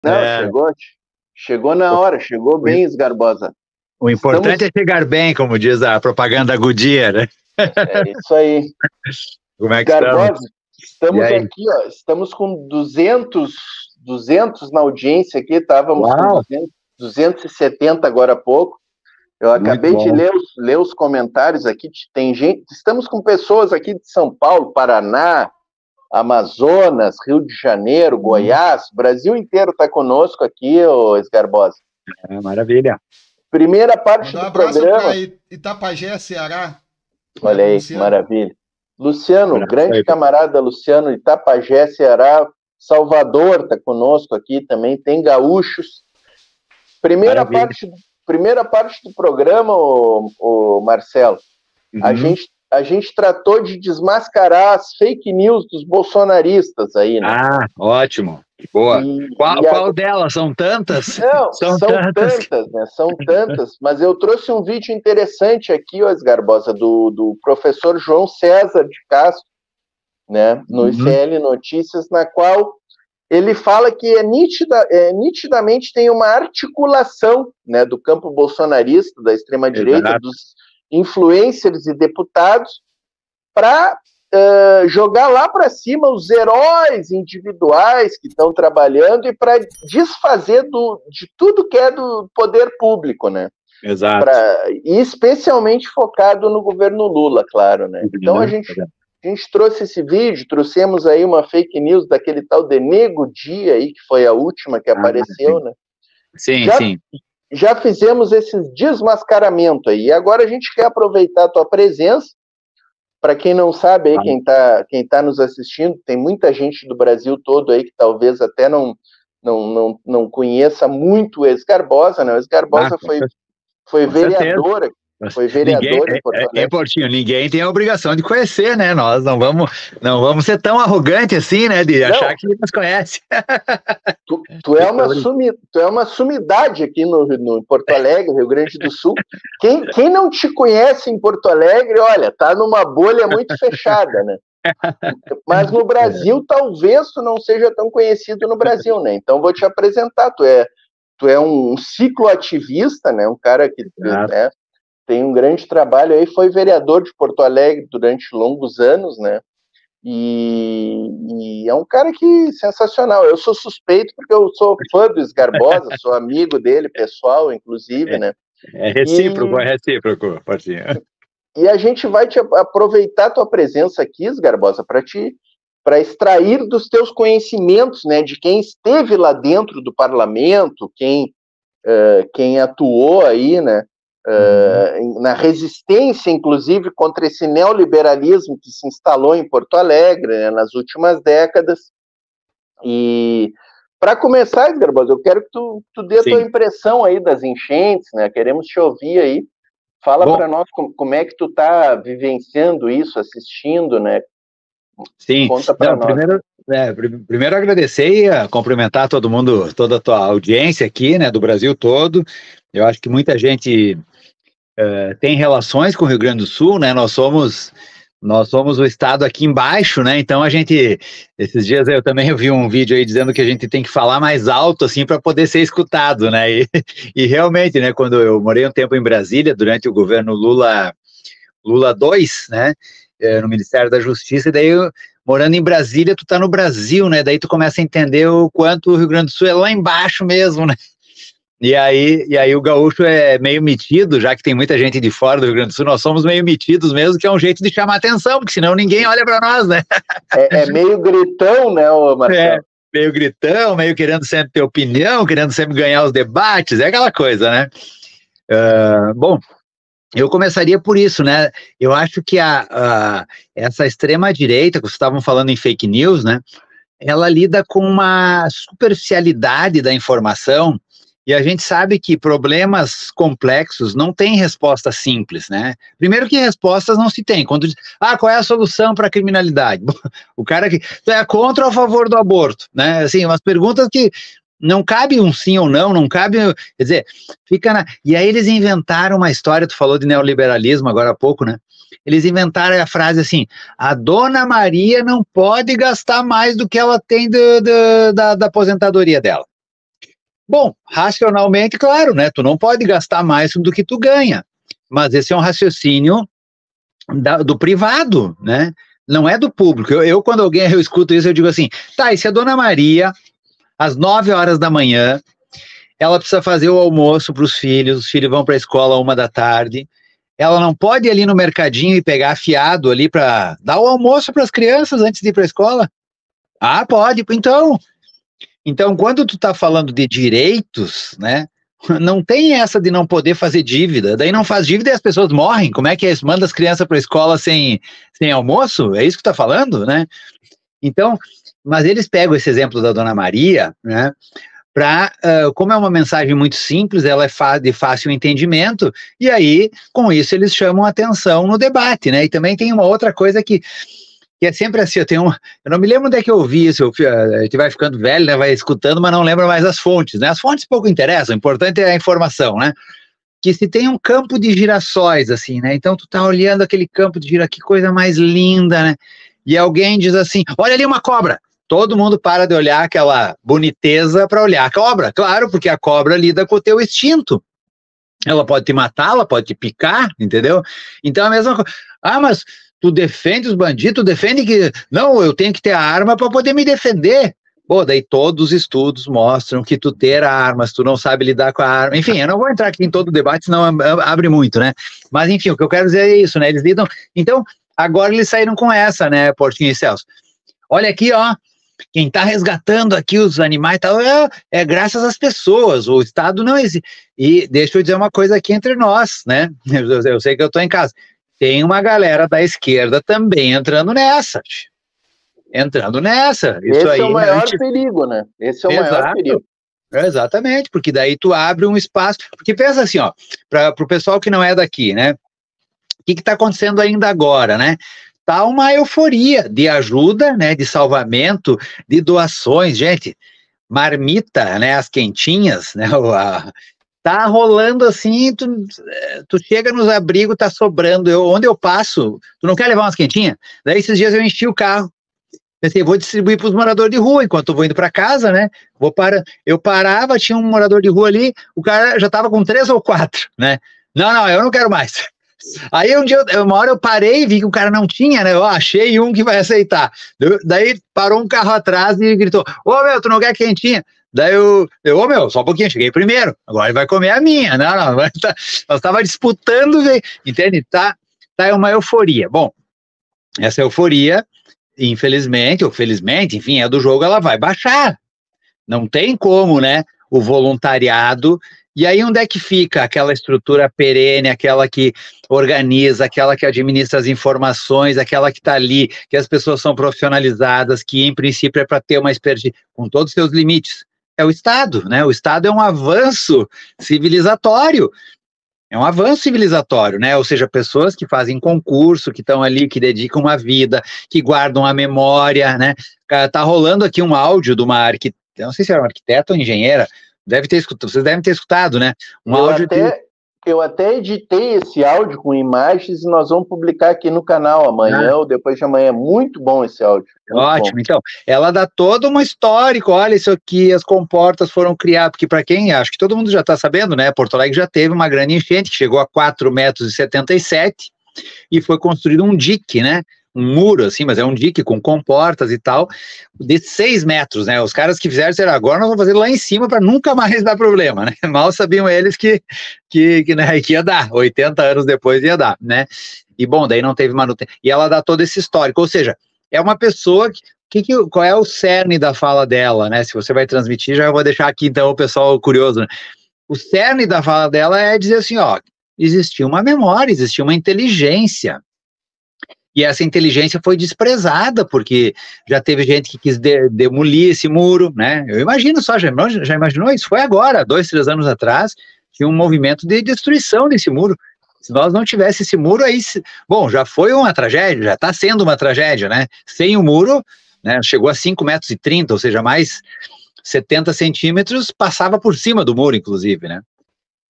Não, chegou na hora, chegou bem, Esgarbosa. O importante é chegar bem, como diz a propaganda Goodyear, né? É isso aí. Como é que Esgarbosa, estamos aqui, ó, estamos com 200 na audiência aqui, estávamos com 270 agora há pouco. Eu acabei de ler os comentários aqui, tem gente, estamos com pessoas aqui de São Paulo, Paraná, Amazonas, Rio de Janeiro, Goiás, Brasil inteiro está conosco aqui, ô Esgarbosa. Maravilha. Primeira parte do programa. Itapajé, Ceará. Olha aí, Luciano. Maravilha. Luciano, grande camarada Luciano, Itapajé, Ceará, Salvador está conosco aqui também, tem gaúchos. Primeira parte do programa, o Marcelo, a gente tratou de desmascarar as fake news dos bolsonaristas aí, né? Ah, ótimo. Boa. Qual delas? São tantas? Não, são tantas, né? São tantas, mas eu trouxe um vídeo interessante aqui, ó, Esgarbosa, do professor João César de Castro, né? No ICL Notícias, na qual ele fala que nitidamente tem uma articulação, né, do campo bolsonarista, da extrema-direita, dos influencers e deputados, para jogar lá para cima os heróis individuais que estão trabalhando e para desfazer de tudo que é do poder público, né? Exato. E especialmente focado no governo Lula, claro, né? Então a gente trouxe esse vídeo, trouxemos aí uma fake news daquele tal de Nego Dia aí, que foi a última que apareceu, sim. Né? Sim. Já fizemos esse desmascaramento aí, e agora a gente quer aproveitar a tua presença. Para quem não sabe, aí, quem tá nos assistindo, tem muita gente do Brasil todo aí que talvez até não conheça muito o Esgarbosa, né? O Esgarbosa foi vereador aqui. Foi vereador em Porto Alegre. Portinho, ninguém tem a obrigação de conhecer, né? Nós não vamos ser tão arrogantes assim, né? De achar que nos conhece. Tu é uma sumidade aqui no Porto Alegre, Rio Grande do Sul. Quem não te conhece em Porto Alegre, olha, tá numa bolha muito fechada, né? Mas no Brasil, talvez tu não seja tão conhecido no Brasil, né? Então vou te apresentar. Tu é um cicloativista, né? Um cara que tem um grande trabalho aí, foi vereador de Porto Alegre durante longos anos, né? E é um cara que sensacional. Eu sou suspeito porque eu sou fã do Esgarbosa, sou amigo dele, pessoal, inclusive, né? É recíproco, Portinho. E a gente vai aproveitar a tua presença aqui, Esgarbosa, para extrair dos teus conhecimentos, né? De quem esteve lá dentro do parlamento, quem atuou aí, né? Na resistência, inclusive, contra esse neoliberalismo que se instalou em Porto Alegre, né, nas últimas décadas. E para começar, Esgarbosa, eu quero que tu dê a tua impressão aí das enchentes, né? Queremos te ouvir aí. Fala para nós como é que tu tá vivenciando isso, assistindo, né? Sim. Conta para nós. Primeiro agradecer e cumprimentar todo mundo, toda a tua audiência aqui, né, do Brasil todo. Eu acho que muita gente tem relações com o Rio Grande do Sul, né? Nós somos o estado aqui embaixo, né? Então esses dias eu também vi um vídeo aí dizendo que a gente tem que falar mais alto, assim, para poder ser escutado, né? E realmente, né? Quando eu morei um tempo em Brasília, durante o governo Lula 2, né? No Ministério da Justiça, e daí morando em Brasília, tu tá no Brasil, né? Daí tu começa a entender o quanto o Rio Grande do Sul é lá embaixo mesmo, né? E aí o gaúcho é meio metido, já que tem muita gente de fora do Rio Grande do Sul, nós somos meio metidos mesmo, que é um jeito de chamar atenção, porque senão ninguém olha para nós, né? É meio gritão, né, Marcelo? Meio gritão, meio querendo sempre ter opinião, querendo sempre ganhar os debates, é aquela coisa, né? Bom, eu começaria por isso, né? Eu acho que essa extrema-direita, que vocês estavam falando em fake news, né? Ela lida com uma superficialidade da informação. E a gente sabe que problemas complexos não têm resposta simples, né? Primeiro que respostas não se tem. Quando diz, qual é a solução para a criminalidade? O cara que é contra ou a favor do aborto, né? Assim, umas perguntas que não cabe um sim ou não cabe, quer dizer, E aí eles inventaram uma história, tu falou de neoliberalismo agora há pouco, né? Eles inventaram a frase assim, a Dona Maria não pode gastar mais do que ela tem da aposentadoria dela. Bom, racionalmente, claro, né? Tu não pode gastar mais do que tu ganha, mas esse é um raciocínio do privado, né? Não é do público. Quando eu escuto isso, eu digo assim, tá, e se a Dona Maria, às 9 horas da manhã, ela precisa fazer o almoço para os filhos vão para a escola 1 da tarde, ela não pode ir ali no mercadinho e pegar fiado ali para dar o almoço para as crianças antes de ir para a escola? Ah, pode. Então, quando tu tá falando de direitos, né, não tem essa de não poder fazer dívida, daí não faz dívida e as pessoas morrem, como é que é isso? Manda as crianças para a escola sem almoço? É isso que tá falando, né? Então, mas eles pegam esse exemplo da Dona Maria, né, como é uma mensagem muito simples, ela é de fácil entendimento, e aí, com isso, eles chamam atenção no debate, né? E também tem uma outra coisa que é sempre assim, eu não me lembro onde é que eu ouvi isso, a gente vai ficando velho, né, vai escutando, mas não lembra mais as fontes, né? As fontes pouco interessam, o importante é a informação, né? Que se tem um campo de girassóis, assim, né? Então tu tá olhando aquele campo de girassóis, que coisa mais linda, né? E alguém diz assim, olha ali uma cobra. Todo mundo para de olhar aquela boniteza para olhar a cobra, claro, porque a cobra lida com o teu instinto. Ela pode te matar, ela pode te picar, entendeu? Então a mesma coisa. Ah, mas tu defende os bandidos, tu defende que... Não, eu tenho que ter a arma para poder me defender. Pô, daí todos os estudos mostram que tu ter armas, tu não sabe lidar com a arma. Enfim, eu não vou entrar aqui em todo o debate, senão abre muito, né? Mas enfim, o que eu quero dizer é isso, né? Eles lidam... Então, agora eles saíram com essa, né, Portinho e Celso? Olha aqui, ó, quem está resgatando aqui os animais tal, é graças às pessoas, o Estado não existe. E deixa eu dizer uma coisa aqui entre nós, né? Eu sei que eu estou em casa. Tem uma galera da esquerda também entrando nessa. Isso esse aí, é o maior perigo, né? Esse é o maior perigo. Exatamente, porque daí tu abre um espaço. Porque pensa assim, ó, para o pessoal que não é daqui, né? O que está acontecendo ainda agora, né? Tá uma euforia de ajuda, né? De salvamento, de doações, gente. Marmita, né? As quentinhas, né? Tá rolando assim, tu chega nos abrigos, tá sobrando. Onde eu passo, tu não quer levar umas quentinhas? Daí esses dias eu enchi o carro. Pensei, vou distribuir para os moradores de rua, enquanto eu vou indo para casa, né? Eu parava, tinha um morador de rua ali, o cara já tava com 3 ou 4, né? Não, eu não quero mais. Aí uma hora eu parei, vi que o cara não tinha, né? Eu achei um que vai aceitar. Daí parou um carro atrás e gritou, ô meu, tu não quer quentinha? Daí ô meu, só um pouquinho, cheguei primeiro, agora ele vai comer a minha. Não, nós estava disputando, entende? Tá uma euforia. Bom, essa euforia, infelizmente, ou felizmente, enfim, é do jogo, ela vai baixar. Não tem como, né? O voluntariado. E aí onde é que fica aquela estrutura perene, aquela que organiza, aquela que administra as informações, aquela que está ali, que as pessoas são profissionalizadas, que em princípio é para ter uma expertise, com todos os seus limites? É o Estado, né? O Estado é um avanço civilizatório. É um avanço civilizatório, né? Ou seja, pessoas que fazem concurso, que estão ali, que dedicam uma vida, que guardam a memória, né? Tá rolando aqui um áudio de uma arquiteta, não sei se era uma arquiteta ou engenheira, vocês devem ter escutado, né? Eu até editei esse áudio com imagens e nós vamos publicar aqui no canal amanhã ou depois de amanhã. Muito bom esse áudio. Ótimo, então, ela dá todo um histórico, olha isso aqui, as comportas foram criadas, porque para quem, acho que todo mundo já está sabendo, né, Porto Alegre já teve uma grande enchente, que chegou a 4,77 metros, e foi construído um dique, né, um muro assim, mas é um dique com comportas e tal, de 6 metros, né, os caras que fizeram disseram, agora nós vamos fazer lá em cima para nunca mais dar problema, né, mal sabiam eles que ia dar, 80 anos depois ia dar, né, e bom, daí não teve manutenção, e ela dá todo esse histórico, ou seja, é uma pessoa qual é o cerne da fala dela, né? Se você vai transmitir, já vou deixar aqui então o pessoal curioso, né? O cerne da fala dela é dizer assim, ó, existia uma memória, existia uma inteligência, e essa inteligência foi desprezada, porque já teve gente que quis demolir esse muro, né? Eu imagino só, já imaginou? Isso foi agora, 2, 3 anos atrás, tinha um movimento de destruição desse muro. Se nós não tivéssemos esse muro, aí, bom, já foi uma tragédia, já está sendo uma tragédia, né? Sem o muro, né, chegou a 5,30 metros, ou seja, mais 70 centímetros, passava por cima do muro, inclusive, né?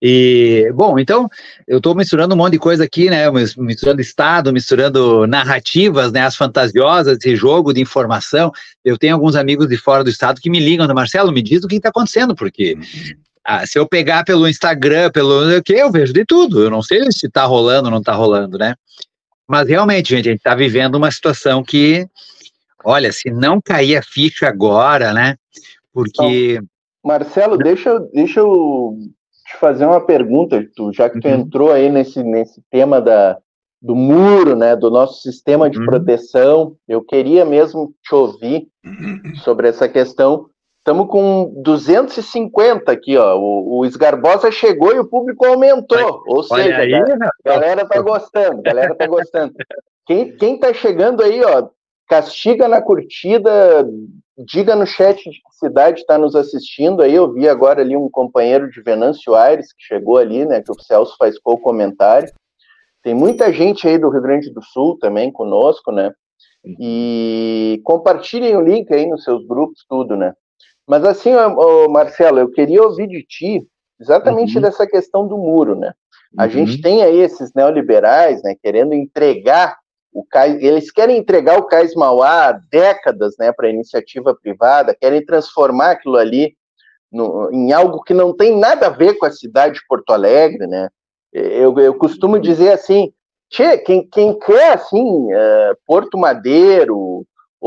E, bom, então, eu estou misturando um monte de coisa aqui, né, misturando Estado, misturando narrativas, né, as fantasiosas, esse jogo de informação. Eu tenho alguns amigos de fora do Estado que me ligam, Marcelo, me diz o que está acontecendo, porque se eu pegar pelo Instagram, eu vejo de tudo, eu não sei se está rolando ou não está rolando, né, mas realmente, gente, a gente está vivendo uma situação que, olha, se não cair a ficha agora, né, porque... Então, Marcelo, deixa eu te fazer uma pergunta, já que tu entrou aí nesse tema do muro, né, do nosso sistema de proteção, eu queria mesmo te ouvir sobre essa questão. Estamos com 250 aqui, ó, o Esgarbosa chegou e o público aumentou, ou seja, aí, a galera tá gostando, Quem tá chegando aí, ó, castiga na curtida, diga no chat de que cidade está nos assistindo aí. Eu vi agora ali um companheiro de Venâncio Aires que chegou ali, né, que o Celso faz o comentário. Tem muita gente aí do Rio Grande do Sul também conosco, né, e compartilhem o link aí nos seus grupos, tudo, né. Mas assim, Marcelo, eu queria ouvir de ti exatamente dessa questão do muro, né. A gente tem aí esses neoliberais, né, querendo entregar eles querem entregar o Cais Mauá há décadas, né, para a iniciativa privada, querem transformar aquilo ali em algo que não tem nada a ver com a cidade de Porto Alegre, né. Eu costumo dizer assim, quem quer assim Porto Madeiro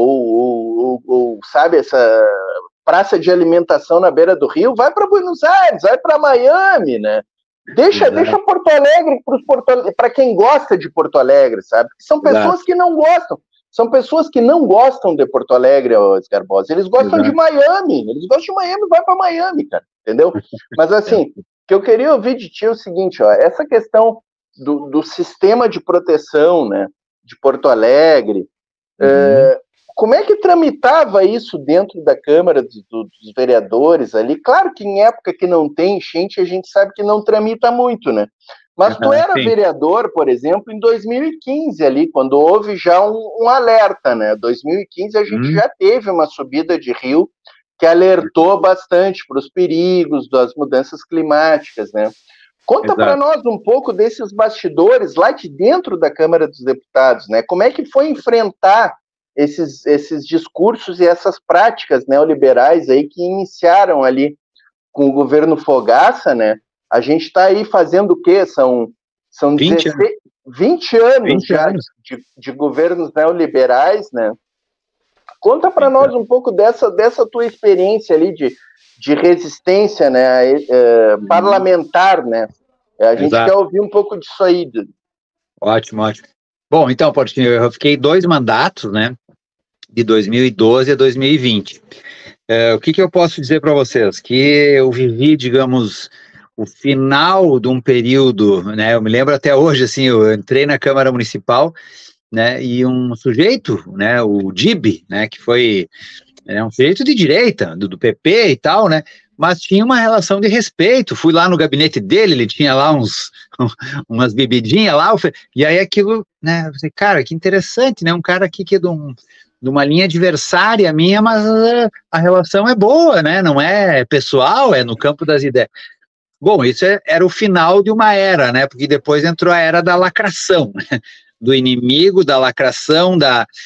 ou sabe, essa praça de alimentação na beira do rio, vai para Buenos Aires, vai para Miami, né. Deixa Porto Alegre para quem gosta de Porto Alegre, sabe? São pessoas que não gostam. São pessoas que não gostam de Porto Alegre, Esgarbosa. Eles gostam de Miami. Eles gostam de Miami, vai para Miami, cara. Entendeu? Mas assim, o que eu queria ouvir de ti é o seguinte, ó, essa questão do sistema de proteção, né, de Porto Alegre, como é que tramitava isso dentro da Câmara dos Vereadores ali? Claro que em época que não tem enchente, a gente sabe que não tramita muito, né? Mas tu era vereador, por exemplo, em 2015 ali, quando houve já um alerta, né? 2015 a gente já teve uma subida de rio que alertou bastante para os perigos das mudanças climáticas, né? Conta para nós um pouco desses bastidores lá de dentro da Câmara dos Deputados, né? Como é que foi enfrentar esses discursos e essas práticas neoliberais aí que iniciaram ali com o governo Fogaça, né? A gente está aí fazendo o quê? São 20 anos já de governos neoliberais, né? Conta para nós um pouco dessa tua experiência ali de resistência, né, parlamentar, né? A gente quer ouvir um pouco disso aí. Ótimo. Bom, então, Portinho, eu fiquei 2 mandatos, né, de 2012 a 2020. O que eu posso dizer para vocês? Que eu vivi, digamos, o final de um período, né, eu me lembro até hoje, assim, eu entrei na Câmara Municipal, né, e um sujeito, né, o Dib, né, que foi um sujeito de direita, do PP e tal, né, mas tinha uma relação de respeito. Fui lá no gabinete dele, ele tinha lá umas bebidinhas lá, e aí aquilo, né, eu falei, cara, que interessante, né, um cara aqui que é de uma linha adversária minha, mas a relação é boa, né, não é pessoal, é no campo das ideias. Bom, isso era o final de uma era, né, porque depois entrou a era da lacração, né, do inimigo, da lacração,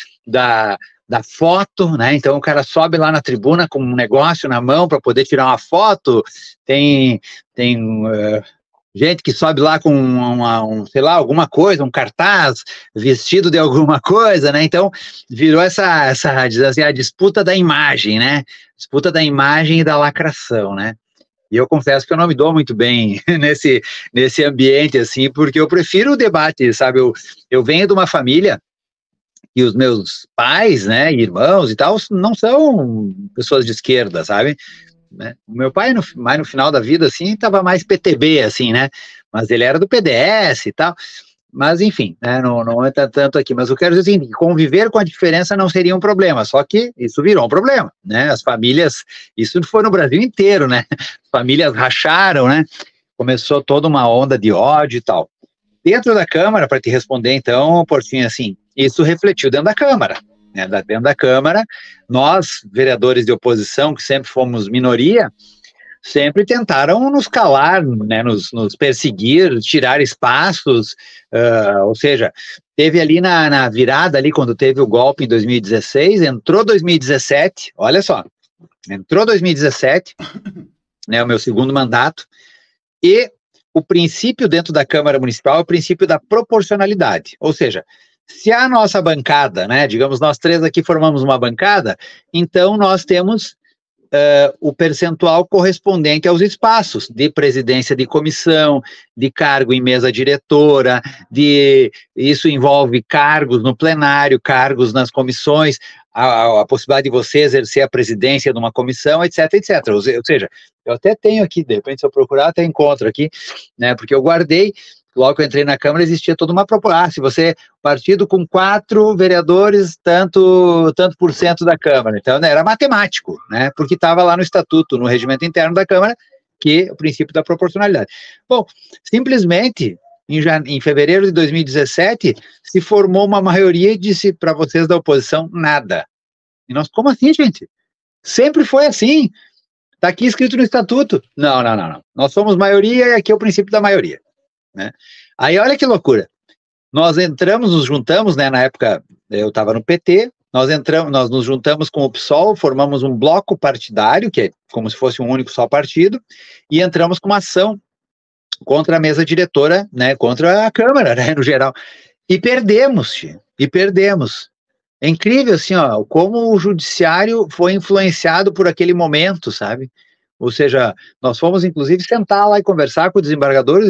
da foto, né? Então o cara sobe lá na tribuna com um negócio na mão para poder tirar uma foto. Tem gente que sobe lá com sei lá, alguma coisa, um cartaz, vestido de alguma coisa, né? Então virou essa assim, a disputa da imagem, né? Disputa da imagem e da lacração, né? E eu confesso que eu não me dou muito bem nesse ambiente, assim, porque eu prefiro o debate, sabe? Eu venho de uma família e os meus pais, né, irmãos e tal, não são pessoas de esquerda, sabe? Né? O meu pai, mais no final da vida, assim, estava mais PTB, assim, né? Mas ele era do PDS e tal. Mas, enfim, né, não entra tanto aqui. Mas eu quero dizer assim, conviver com a diferença não seria um problema, só que isso virou um problema, né? As famílias, isso foi no Brasil inteiro, né? As famílias racharam, né? Começou toda uma onda de ódio e tal. Dentro da Câmara, para te responder, então, Portinho, assim, isso refletiu dentro da Câmara, né? Dentro da Câmara, nós, vereadores de oposição, que sempre fomos minoria, sempre tentaram nos calar, né, nos perseguir, tirar espaços, ou seja, teve ali na virada, ali quando teve o golpe em 2016, entrou 2017, olha só, entrou 2017, né, o meu segundo mandato, e o princípio dentro da Câmara Municipal é o princípio da proporcionalidade, ou seja, se a nossa bancada, né, digamos, nós três aqui formamos uma bancada, então nós temos o percentual correspondente aos espaços de presidência de comissão, de cargo em mesa diretora, isso envolve cargos no plenário, cargos nas comissões, a possibilidade de você exercer a presidência de uma comissão, etc, etc. Ou seja, eu até tenho aqui, de repente se eu procurar até encontro aqui, né, porque eu guardei. Logo que eu entrei na Câmara, existia toda uma proposta. Se você, partido com 4 vereadores, tanto por cento da Câmara. Então, né, era matemático, né? Porque estava lá no estatuto, no regimento interno da Câmara, que é o princípio da proporcionalidade. Bom, simplesmente, em fevereiro de 2017, se formou uma maioria e disse para vocês da oposição, nada. E nós, como assim, gente? Sempre foi assim. Está aqui escrito no estatuto. Não. Nós somos maioria e aqui é o princípio da maioria. Né? Aí olha que loucura, nós nos juntamos, né, na época eu estava no PT, nós nos juntamos com o PSOL, formamos um bloco partidário, que é como se fosse um único só partido, e entramos com uma ação contra a mesa diretora, né, contra a Câmara, né, no geral, e perdemos. É incrível, assim, ó, como o judiciário foi influenciado por aquele momento, sabe? Ou seja, nós fomos, inclusive, sentar lá e conversar com o desembargador,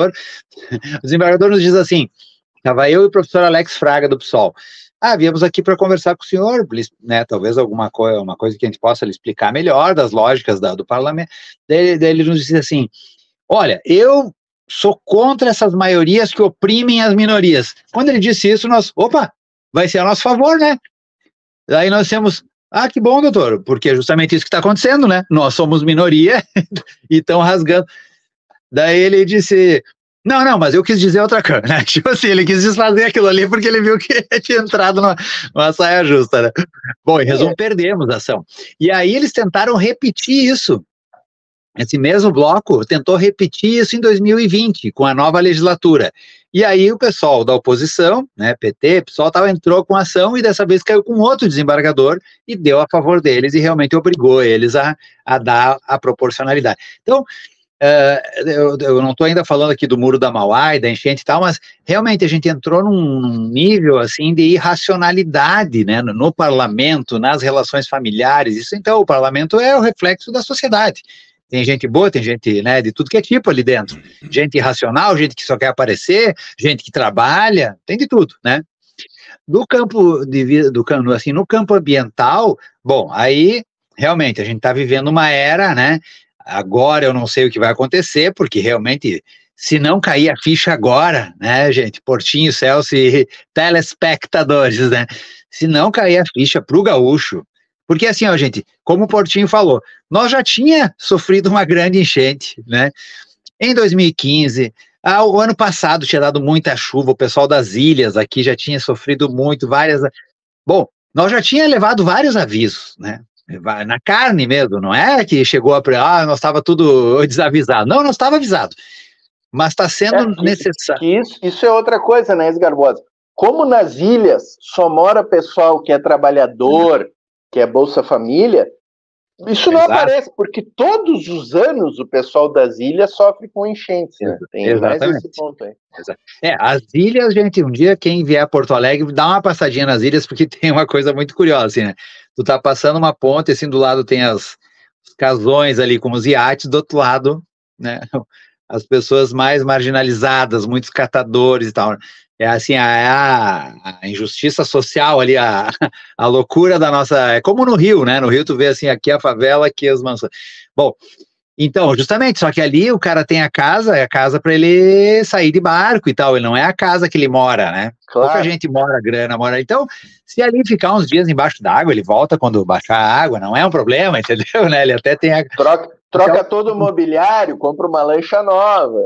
o desembargador nos diz assim, estava eu e o professor Alex Fraga do PSOL, viemos aqui para conversar com o senhor, né, talvez uma coisa que a gente possa lhe explicar melhor, das lógicas do parlamento, daí ele nos disse assim, olha, eu sou contra essas maiorias que oprimem as minorias. Quando ele disse isso, vai ser a nosso favor, né? Daí nós temos... que bom, doutor, porque é justamente isso que está acontecendo, né? Nós somos minoria e estão rasgando. Daí ele disse, não, mas eu quis dizer outra coisa, né? Tipo assim, ele quis desfazer aquilo ali porque ele viu que tinha entrado numa saia justa, né? Bom, em resumo, perdemos a ação. E aí eles tentaram repetir isso. Esse mesmo bloco tentou repetir isso em 2020, com a nova legislatura. E aí o pessoal da oposição, né, PT, PSOL, entrou com ação e dessa vez caiu com outro desembargador e deu a favor deles e realmente obrigou eles a dar a proporcionalidade. Então, eu não estou ainda falando aqui do Muro da Mauá e da enchente e tal, mas realmente a gente entrou num nível assim de irracionalidade, né, no parlamento, nas relações familiares. Isso, então, o parlamento é o reflexo da sociedade. Tem gente boa, tem gente, né, de tudo que é tipo ali dentro. Gente irracional, gente que só quer aparecer, gente que trabalha, tem de tudo, né? No campo no campo ambiental, bom, aí realmente a gente está vivendo uma era, né? Agora eu não sei o que vai acontecer, porque realmente, se não cair a ficha agora, né, gente, Portinho, Celso e telespectadores, né? Se não cair a ficha para o gaúcho, porque assim, ó, gente, como o Portinho falou, nós já tinha sofrido uma grande enchente, né? Em 2015, o ano passado tinha dado muita chuva, o pessoal das ilhas aqui já tinha sofrido muito, Bom, nós já tinha levado vários avisos, né? Na carne mesmo, não é que chegou nós estava tudo desavisado. Não, nós estava avisado. Mas está sendo necessário. Isso é outra coisa, né, Esgarbosa? Como nas ilhas só mora pessoal que é trabalhador, que é Bolsa Família, isso não aparece, porque todos os anos o pessoal das ilhas sofre com enchentes, né? Tem mais esse ponto aí. As ilhas, gente, um dia quem vier a Porto Alegre, dá uma passadinha nas ilhas, porque tem uma coisa muito curiosa, assim, né? Tu tá passando uma ponte, assim, do lado tem os casões ali com os iates, do outro lado, né, as pessoas mais marginalizadas, muitos catadores e tal. É assim, a injustiça social ali, a loucura da nossa... É como no Rio, né? No Rio tu vê assim, aqui a favela, aqui as mansões. Bom, então, justamente, só que ali o cara tem a casa para ele sair de barco e tal, ele não é a casa que ele mora, né? Claro. Pouca gente mora. Então, se ali ficar uns dias embaixo d'água, ele volta quando baixar a água, não é um problema, entendeu? Né? Ele até tem Troca todo o mobiliário, compra uma lancha nova.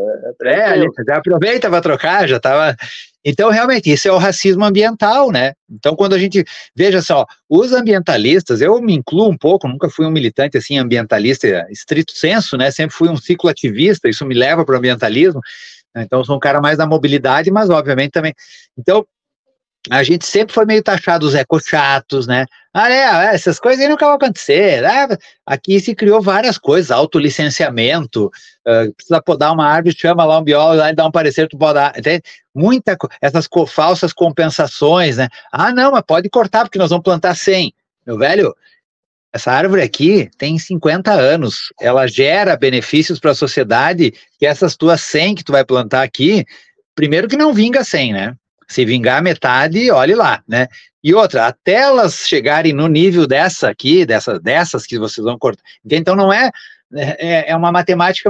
Já aproveita para trocar, já estava... Então, realmente, isso é o racismo ambiental, né? Então, quando a gente... Veja só, os ambientalistas, eu me incluo um pouco, nunca fui um militante, assim, ambientalista estrito sensu, né? Sempre fui um cicloativista, isso me leva para o ambientalismo. Então, sou um cara mais da mobilidade, mas, obviamente, também... Então, a gente sempre foi meio taxado os ecochatos, né? Essas coisas aí nunca vão acontecer. Aqui se criou várias coisas, autolicenciamento, precisa podar uma árvore, chama lá um biólogo, lá e dá um parecer, tu pode dar. Essas falsas compensações, né? Não, mas pode cortar, porque nós vamos plantar 100. Meu velho, essa árvore aqui tem 50 anos, ela gera benefícios para a sociedade, que essas tuas 100 que tu vai plantar aqui, primeiro que não vinga 100, né? Se vingar a metade, olhe lá, né? E outra, até elas chegarem no nível dessas que vocês vão cortar. Então não é uma matemática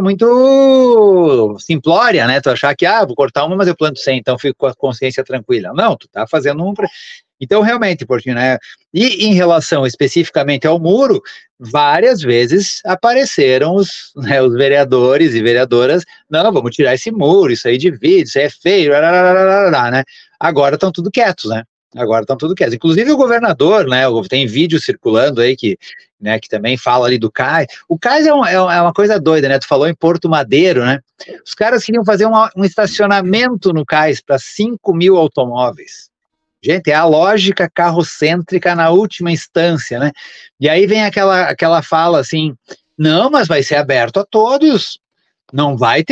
muito simplória, né? Tu achar que, vou cortar uma, mas eu planto 100, então fico com a consciência tranquila. Não, tu tá fazendo um... Então, realmente, Portinho, né? E em relação especificamente ao muro, várias vezes apareceram os vereadores e vereadoras, não, vamos tirar esse muro, isso aí divide, isso aí é feio, né? Agora estão tudo quietos, né? Inclusive o governador, né? Tem vídeo circulando aí que também fala ali do cais. O cais é uma coisa doida, né? Tu falou em Porto Madeiro, né? Os caras queriam fazer um estacionamento no cais para 5 mil automóveis. Gente, é a lógica carrocêntrica na última instância, né? E aí vem aquela fala assim, não, mas vai ser aberto a todos, não vai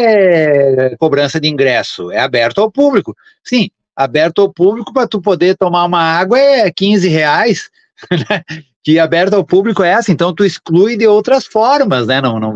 ter cobrança de ingresso, é aberto ao público. Sim, aberto ao público para tu poder tomar uma água é R$15, né? Que aberto ao público é essa, então tu exclui de outras formas, né? Não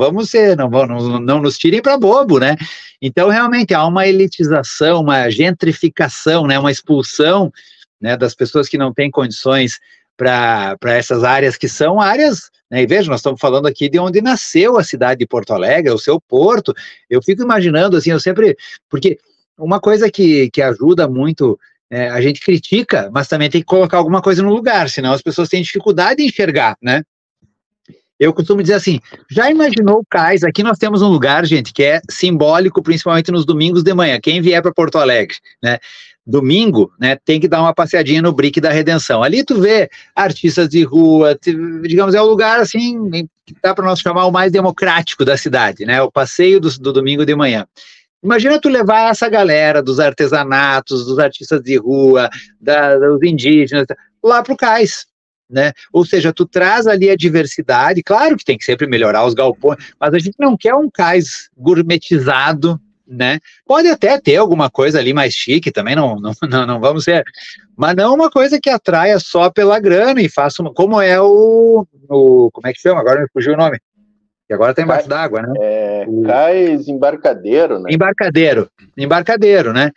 nos tirem para bobo, né? Então, realmente, há uma elitização, uma gentrificação, né? Uma expulsão, né, das pessoas que não têm condições para essas áreas que são áreas, né? E veja, nós estamos falando aqui de onde nasceu a cidade de Porto Alegre, o seu porto. Eu fico imaginando, assim, porque uma coisa que ajuda muito, a gente critica, mas também tem que colocar alguma coisa no lugar, senão as pessoas têm dificuldade de enxergar, né? Eu costumo dizer assim, já imaginou o cais? Aqui nós temos um lugar, gente, que é simbólico, principalmente nos domingos de manhã, quem vier para Porto Alegre, né? Domingo, né, tem que dar uma passeadinha no Brick da Redenção. Ali tu vê artistas de rua, digamos, é o lugar, assim, que dá para nós chamar o mais democrático da cidade, né? O passeio do domingo de manhã. Imagina tu levar essa galera dos artesanatos, dos artistas de rua, dos indígenas, lá para o cais, né? Ou seja, tu traz ali a diversidade, claro que tem que sempre melhorar os galpões, mas a gente não quer um cais gourmetizado, né? Pode até ter alguma coisa ali mais chique, também não vamos ser, mas não uma coisa que atraia só pela grana e faça como é como é que chama? Agora me fugiu o nome. E agora está embaixo d'água, né? Cais Embarcadeiro, né? Embarcadeiro, né?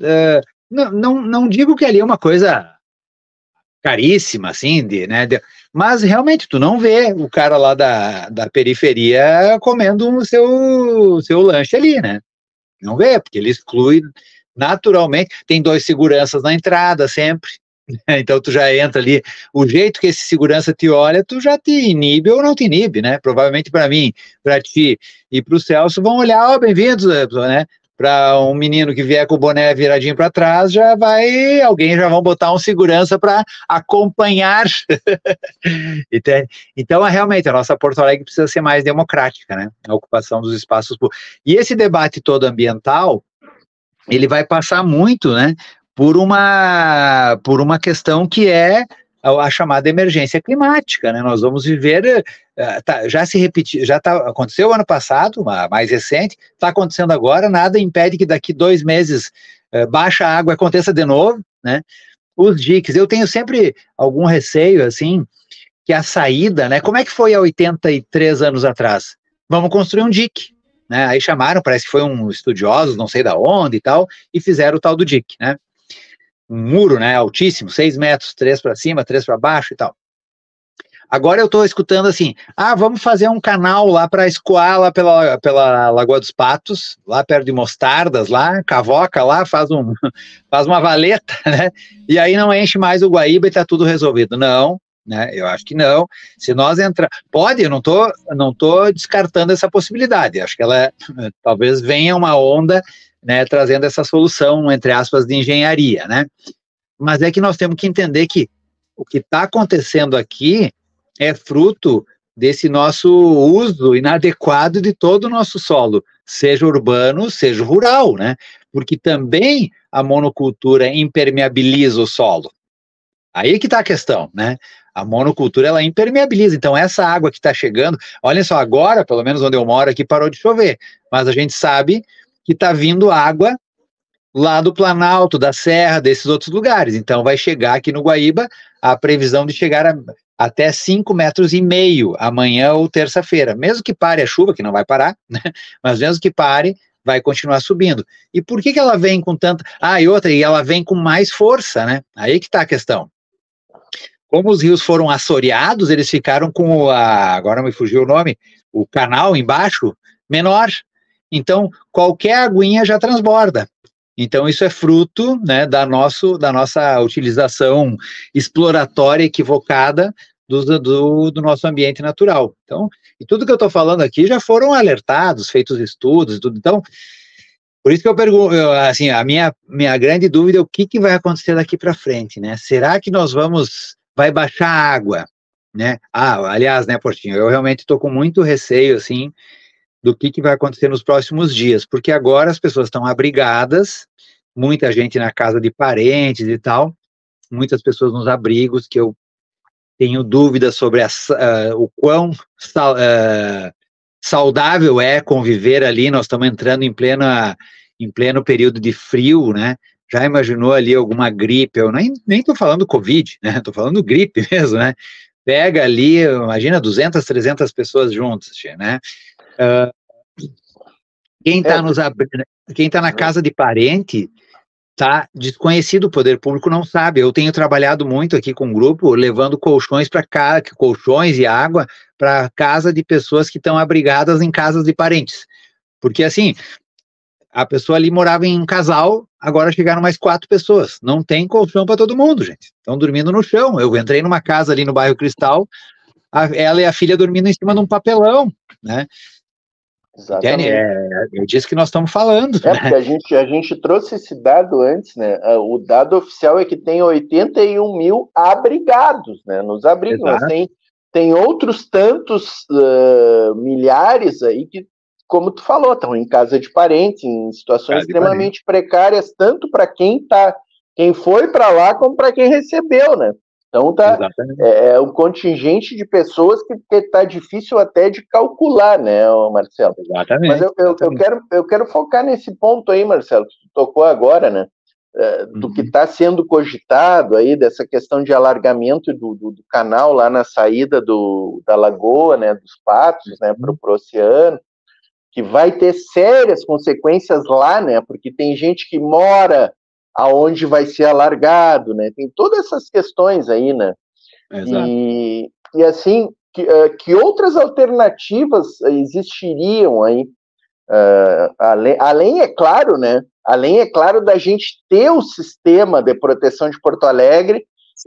Não digo que ali é uma coisa caríssima, assim, mas realmente tu não vê o cara lá da periferia comendo o seu lanche ali, né? Não vê, porque ele exclui naturalmente, tem 2 seguranças na entrada sempre, então tu já entra ali, o jeito que esse segurança te olha, tu já te inibe ou não te inibe, né? Provavelmente para mim, para ti e para o Celso vão olhar, bem-vindos, né? Para um menino que vier com o boné viradinho para trás, alguém já vão botar um segurança para acompanhar. Então, realmente, a nossa Porto Alegre precisa ser mais democrática, né? A ocupação dos espaços públicos. E esse debate todo ambiental, ele vai passar muito, né? Por uma questão que é a chamada emergência climática, né? Nós vamos viver, já se repetiu, aconteceu ano passado, mais recente, está acontecendo agora, nada impede que daqui 2 meses baixa água aconteça de novo, né? Os diques, eu tenho sempre algum receio, assim, que a saída, né? Como é que foi há 83 anos atrás? Vamos construir um dique, né? Aí chamaram, parece que foi um estudioso, não sei da onde e tal, e fizeram o tal do dique, né? Um muro, né, altíssimo, 6 metros, 3 para cima, 3 para baixo e tal. Agora eu estou escutando assim, vamos fazer um canal lá para escoar lá pela Lagoa dos Patos, lá perto de Mostardas, lá, cavoca lá, faz uma valeta, né, e aí não enche mais o Guaíba e está tudo resolvido. Não, né? Eu acho que não. Se nós entrar, pode, eu não tô descartando essa possibilidade. Acho que ela talvez venha uma onda, né, trazendo essa solução, entre aspas, de engenharia, né? Mas é que nós temos que entender que o que está acontecendo aqui é fruto desse nosso uso inadequado de todo o nosso solo, seja urbano, seja rural, né? Porque também a monocultura impermeabiliza o solo. Aí que está a questão, né? A monocultura, ela impermeabiliza. Então, essa água que está chegando, olha só, agora, pelo menos onde eu moro aqui, parou de chover. Mas a gente sabe que está vindo água lá do Planalto, da Serra, desses outros lugares. Então, vai chegar aqui no Guaíba a previsão de chegar até 5,5 metros amanhã ou terça-feira. Mesmo que pare a chuva, que não vai parar, né? Mas mesmo que pare, vai continuar subindo. E por que ela vem com tanta... e ela vem com mais força, né? Aí que está a questão. Como os rios foram assoreados, eles ficaram com agora me fugiu o nome, o canal embaixo, menor. Então, qualquer aguinha já transborda. Então, isso é fruto, né, da nossa utilização exploratória equivocada do nosso ambiente natural. Então, e tudo que eu estou falando aqui já foram alertados, feitos estudos e tudo. Então, por isso que eu pergunto, assim, a minha grande dúvida é o que vai acontecer daqui para frente, né? Será que vai baixar a água, né? Aliás, né, Portinho, eu realmente estou com muito receio, assim, do que vai acontecer nos próximos dias, porque agora as pessoas estão abrigadas, muita gente na casa de parentes e tal, muitas pessoas nos abrigos, que eu tenho dúvidas sobre o quão saudável é conviver ali. Nós estamos entrando em pleno período de frio, né? Já imaginou ali alguma gripe? Eu nem estou falando Covid, né? Estou falando gripe mesmo, né? Pega ali, imagina, 200, 300 pessoas juntas, né? Quem está na casa de parente está desconhecido, o poder público não sabe. Eu tenho trabalhado muito aqui com um grupo, levando colchões colchões e água para casa de pessoas que estão abrigadas em casas de parentes. Porque assim, a pessoa ali morava em um casal, agora chegaram mais 4 pessoas. Não tem colchão para todo mundo, gente. Estão dormindo no chão. Eu entrei numa casa ali no bairro Cristal, ela e a filha dormindo em cima de um papelão, né? Exatamente. Eu disse que nós estamos falando. Porque a gente trouxe esse dado antes, né? O dado oficial é que tem 81 mil abrigados, né? Nos abrigos. Mas tem outros tantos milhares aí que, como tu falou, estão em casa de parentes, em situações extremamente precárias, tanto para quem foi para lá, como para quem recebeu, né? Então é um contingente de pessoas que está difícil até de calcular, né, Marcelo? Exatamente. Mas eu quero focar nesse ponto aí, Marcelo, que tu tocou agora, né? Do que está sendo cogitado aí, dessa questão de alargamento do canal lá na saída da lagoa, né, dos Patos, né, para o oceano, que vai ter sérias consequências lá, né? Porque tem gente que mora aonde vai ser alargado, né? Tem todas essas questões aí, né? Exato. E assim, que outras alternativas existiriam aí? Além, é claro, né? Além, é claro, da gente ter o sistema de proteção de Porto Alegre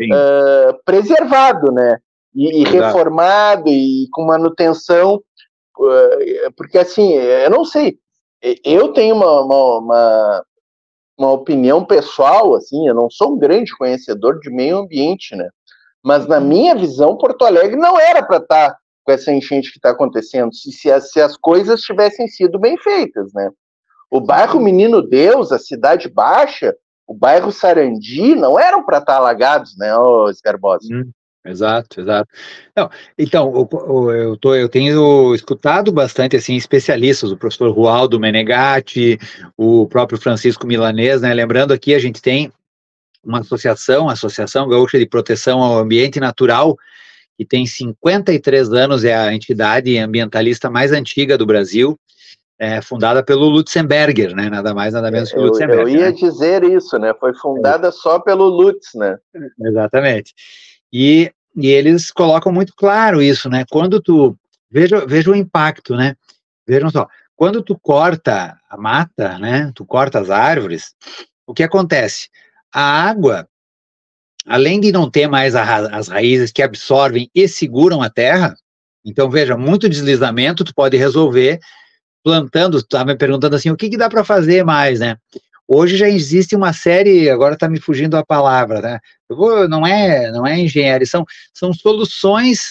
preservado, né? E reformado e com manutenção, porque assim, eu não sei, eu tenho uma opinião pessoal, assim, eu não sou um grande conhecedor de meio ambiente, né? Mas na minha visão, Porto Alegre não era para estar com essa enchente que está acontecendo, se as coisas tivessem sido bem feitas, né? O bairro Menino Deus, a Cidade Baixa, o bairro Sarandi, não eram para estar alagados, né, Sgarbosa? Exato. Não, então, eu tenho escutado bastante, assim, especialistas, o professor Rualdo Menegatti, o próprio Francisco Milanês, né? Lembrando aqui, a gente tem uma associação, a Associação Gaúcha de Proteção ao Ambiente Natural, que tem 53 anos, é a entidade ambientalista mais antiga do Brasil, fundada pelo Lutzenberger, né? Nada mais, nada menos que o Lutzenberger. Eu ia dizer isso, né? Foi fundada só pelo Lutz, né? Exatamente. E eles colocam muito claro isso, né? Quando veja o impacto, né? Vejam só, quando tu corta a mata, né? Tu corta as árvores, o que acontece? A água, além de não ter mais as raízes que absorvem e seguram a terra, então veja, muito deslizamento tu pode resolver plantando. Tu estava me perguntando assim, o que dá para fazer mais, né? Hoje já existe uma série, agora está me fugindo a palavra, né? Não é engenharia, são soluções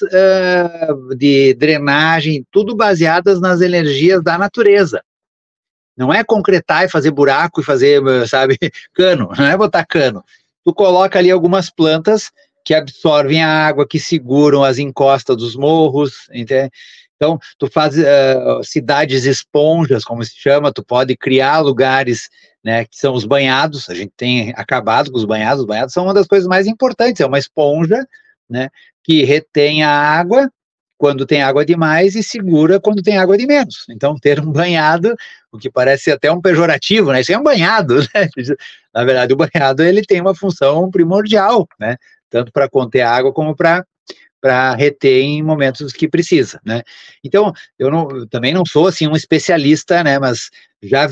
de drenagem, tudo baseadas nas energias da natureza. Não é concretar e fazer buraco e fazer, sabe, cano, não é botar cano. Tu coloca ali algumas plantas que absorvem a água, que seguram as encostas dos morros, entende? Então, tu faz cidades esponjas, como se chama, tu pode criar lugares, né, que são os banhados. A gente tem acabado com os banhados são uma das coisas mais importantes, é uma esponja, né, que retém a água quando tem água demais e segura quando tem água de menos. Então, ter um banhado, o que parece até um pejorativo, né, isso é um banhado, né? Na verdade, o banhado, ele tem uma função primordial, né, tanto para conter água como para reter em momentos que precisa, né? Então, eu também não sou, assim, um especialista, né, mas já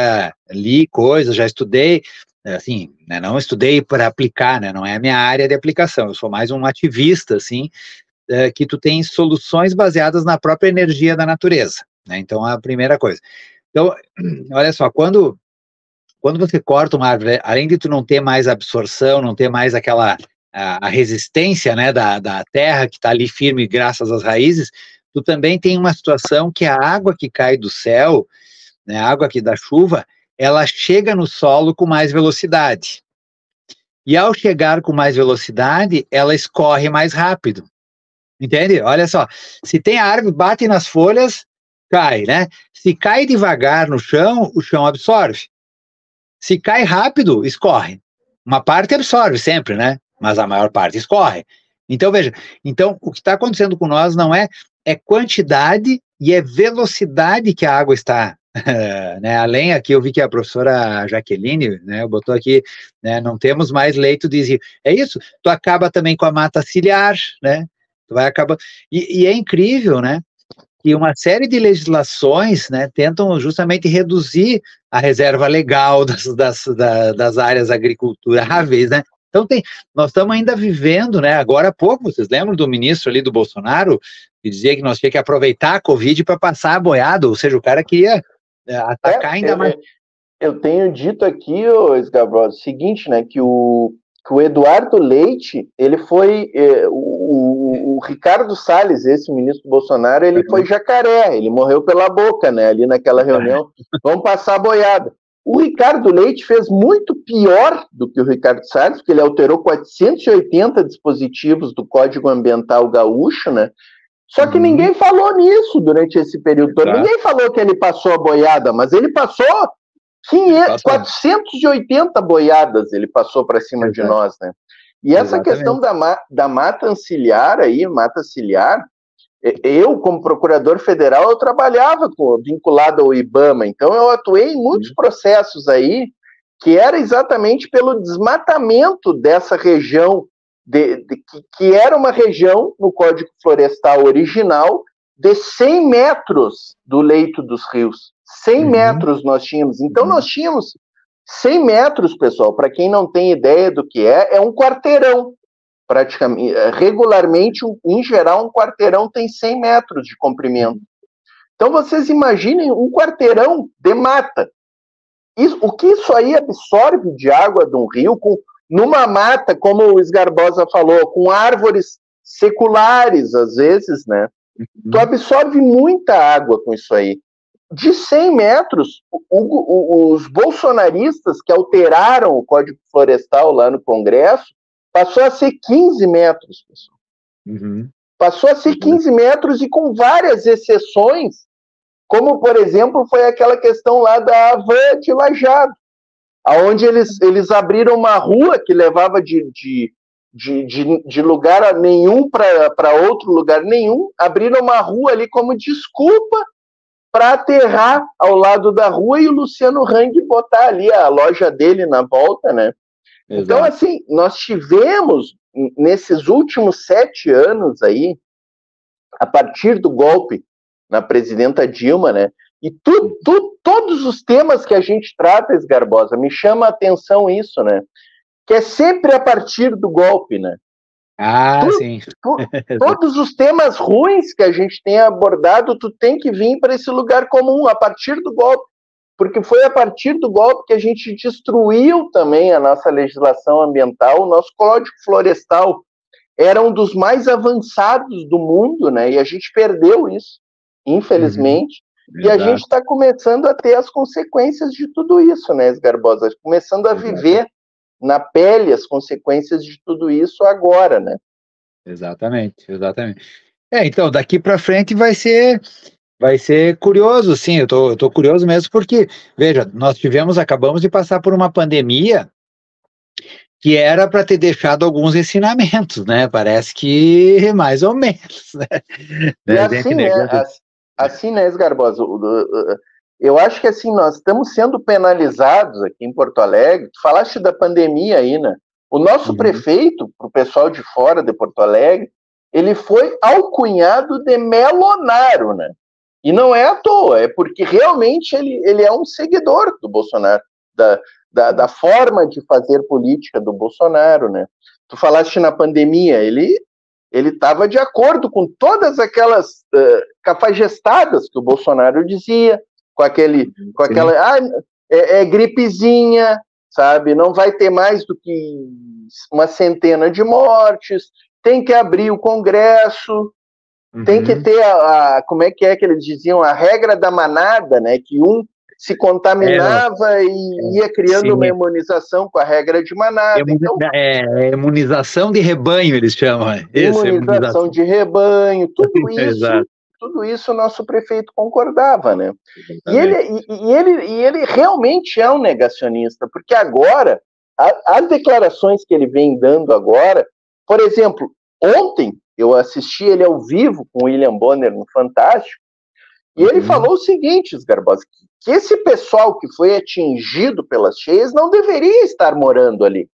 li coisas, já estudei, assim, né, não estudei para aplicar, né, não é a minha área de aplicação, eu sou mais um ativista, assim, que tu tem soluções baseadas na própria energia da natureza, né? Então, a primeira coisa. Então, olha só, quando você corta uma árvore, além de tu não ter mais absorção, não ter mais aquela a resistência, né, da terra que está ali firme graças às raízes, tu também tem uma situação que a água que cai do céu, né, a água que da chuva, ela chega no solo com mais velocidade. E ao chegar com mais velocidade, ela escorre mais rápido. Entende? Olha só, se tem a árvore, bate nas folhas, cai, né? Se cai devagar no chão, o chão absorve. Se cai rápido, escorre. Uma parte absorve sempre, né? Mas a maior parte escorre. Então, veja, o que está acontecendo com nós não é quantidade e é velocidade que a água está, né? Além aqui, eu vi que a professora Jaqueline, né, botou aqui, né, não temos mais leito de rio. É isso, tu acaba também com a mata ciliar, né? Tu vai acabar... E é incrível, né? Que uma série de legislações, né, tentam justamente reduzir a reserva legal das áreas agriculturáveis, né? Então, nós estamos ainda vivendo, né? Agora há pouco, vocês lembram do ministro ali do Bolsonaro, que dizia que nós tínhamos que aproveitar a Covid para passar a boiada, ou seja, o cara queria atacar ainda mais. Eu tenho dito aqui, Esgabroso, o seguinte, né, que o Eduardo Leite, ele foi, o Ricardo Salles, esse ministro do Bolsonaro, ele foi jacaré, ele morreu pela boca, né, ali naquela reunião, vamos passar a boiada. O Ricardo Leite fez muito pior do que o Ricardo Salles, porque ele alterou 480 dispositivos do Código Ambiental Gaúcho, né, só que ninguém falou nisso durante esse período todo, ninguém falou que ele passou a boiada, mas ele passou 480 boiadas ele passou para cima de nós, né? E essa questão da mata ciliar aí, eu, como procurador federal, eu trabalhava vinculado ao IBAMA, então eu atuei em muitos processos aí, que era exatamente pelo desmatamento dessa região, que era uma região no Código Florestal original, de 100 metros do leito dos rios. 100 metros nós tínhamos. Então, nós tínhamos 100 metros, pessoal, para quem não tem ideia do que é um quarteirão. Praticamente, regularmente, em geral, um quarteirão tem 100 metros de comprimento. Então, vocês imaginem um quarteirão de mata. O que isso aí absorve de água de um rio, numa mata, como o Esgarbosa falou, com árvores seculares, às vezes, né? Tu absorve muita água com isso aí. De 100 metros, os bolsonaristas que alteraram o Código Florestal lá no Congresso, passou a ser 15 metros, pessoal. Passou a ser 15 metros e com várias exceções, como, por exemplo, foi aquela questão lá da Van de Lajeado, onde eles abriram uma rua que levava de lugar nenhum para outro lugar nenhum, abriram uma rua ali como desculpa para aterrar ao lado da rua e o Luciano Hang botar ali a loja dele na volta, né? Exato. Então, assim, nós tivemos, nesses últimos 7 anos aí, a partir do golpe na presidenta Dilma, né? E todos os temas que a gente trata, Esgarbosa, me chama a atenção isso, né? que é sempre a partir do golpe, né? Sim. Todos os temas ruins que a gente tem abordado, tu tem que vir para esse lugar comum, a partir do golpe. Porque foi a partir do golpe que a gente destruiu também a nossa legislação ambiental, o nosso Código Florestal era um dos mais avançados do mundo, né? E a gente perdeu isso, infelizmente. E a gente está começando a ter as consequências de tudo isso, né, Esgarbosa? Começando a viver na pele as consequências de tudo isso agora, né? Exatamente. Então, daqui para frente vai ser curioso, sim, eu tô curioso mesmo, porque, veja, acabamos de passar por uma pandemia que era para ter deixado alguns ensinamentos, né? Parece que mais ou menos, né? E assim, né, Esgarbosa? Eu acho que assim, nós estamos sendo penalizados aqui em Porto Alegre. Tu falaste da pandemia aí, né? O nosso prefeito, para o pessoal de fora de Porto Alegre, ele foi alcunhado de melonaro, né? E não é à toa, é porque realmente ele é um seguidor do Bolsonaro, da forma de fazer política do Bolsonaro, né? Tu falaste na pandemia, ele estava de acordo com todas aquelas cafajestadas que o Bolsonaro dizia, com aquela gripezinha, sabe? Não vai ter mais do que uma centena de mortes, tem que abrir o Congresso, tem que ter como é que eles diziam, a regra da manada, né? Que um se contaminava e ia criando uma imunização com a regra de manada. Imunização de rebanho, eles chamam. Imunização de rebanho, tudo isso o nosso prefeito concordava, né? E ele realmente é um negacionista, porque agora, as declarações que ele vem dando agora, por exemplo, ontem eu assisti ele ao vivo com o William Bonner no Fantástico, e ele falou o seguinte, Esgarbosa, que esse pessoal que foi atingido pelas cheias não deveria estar morando ali.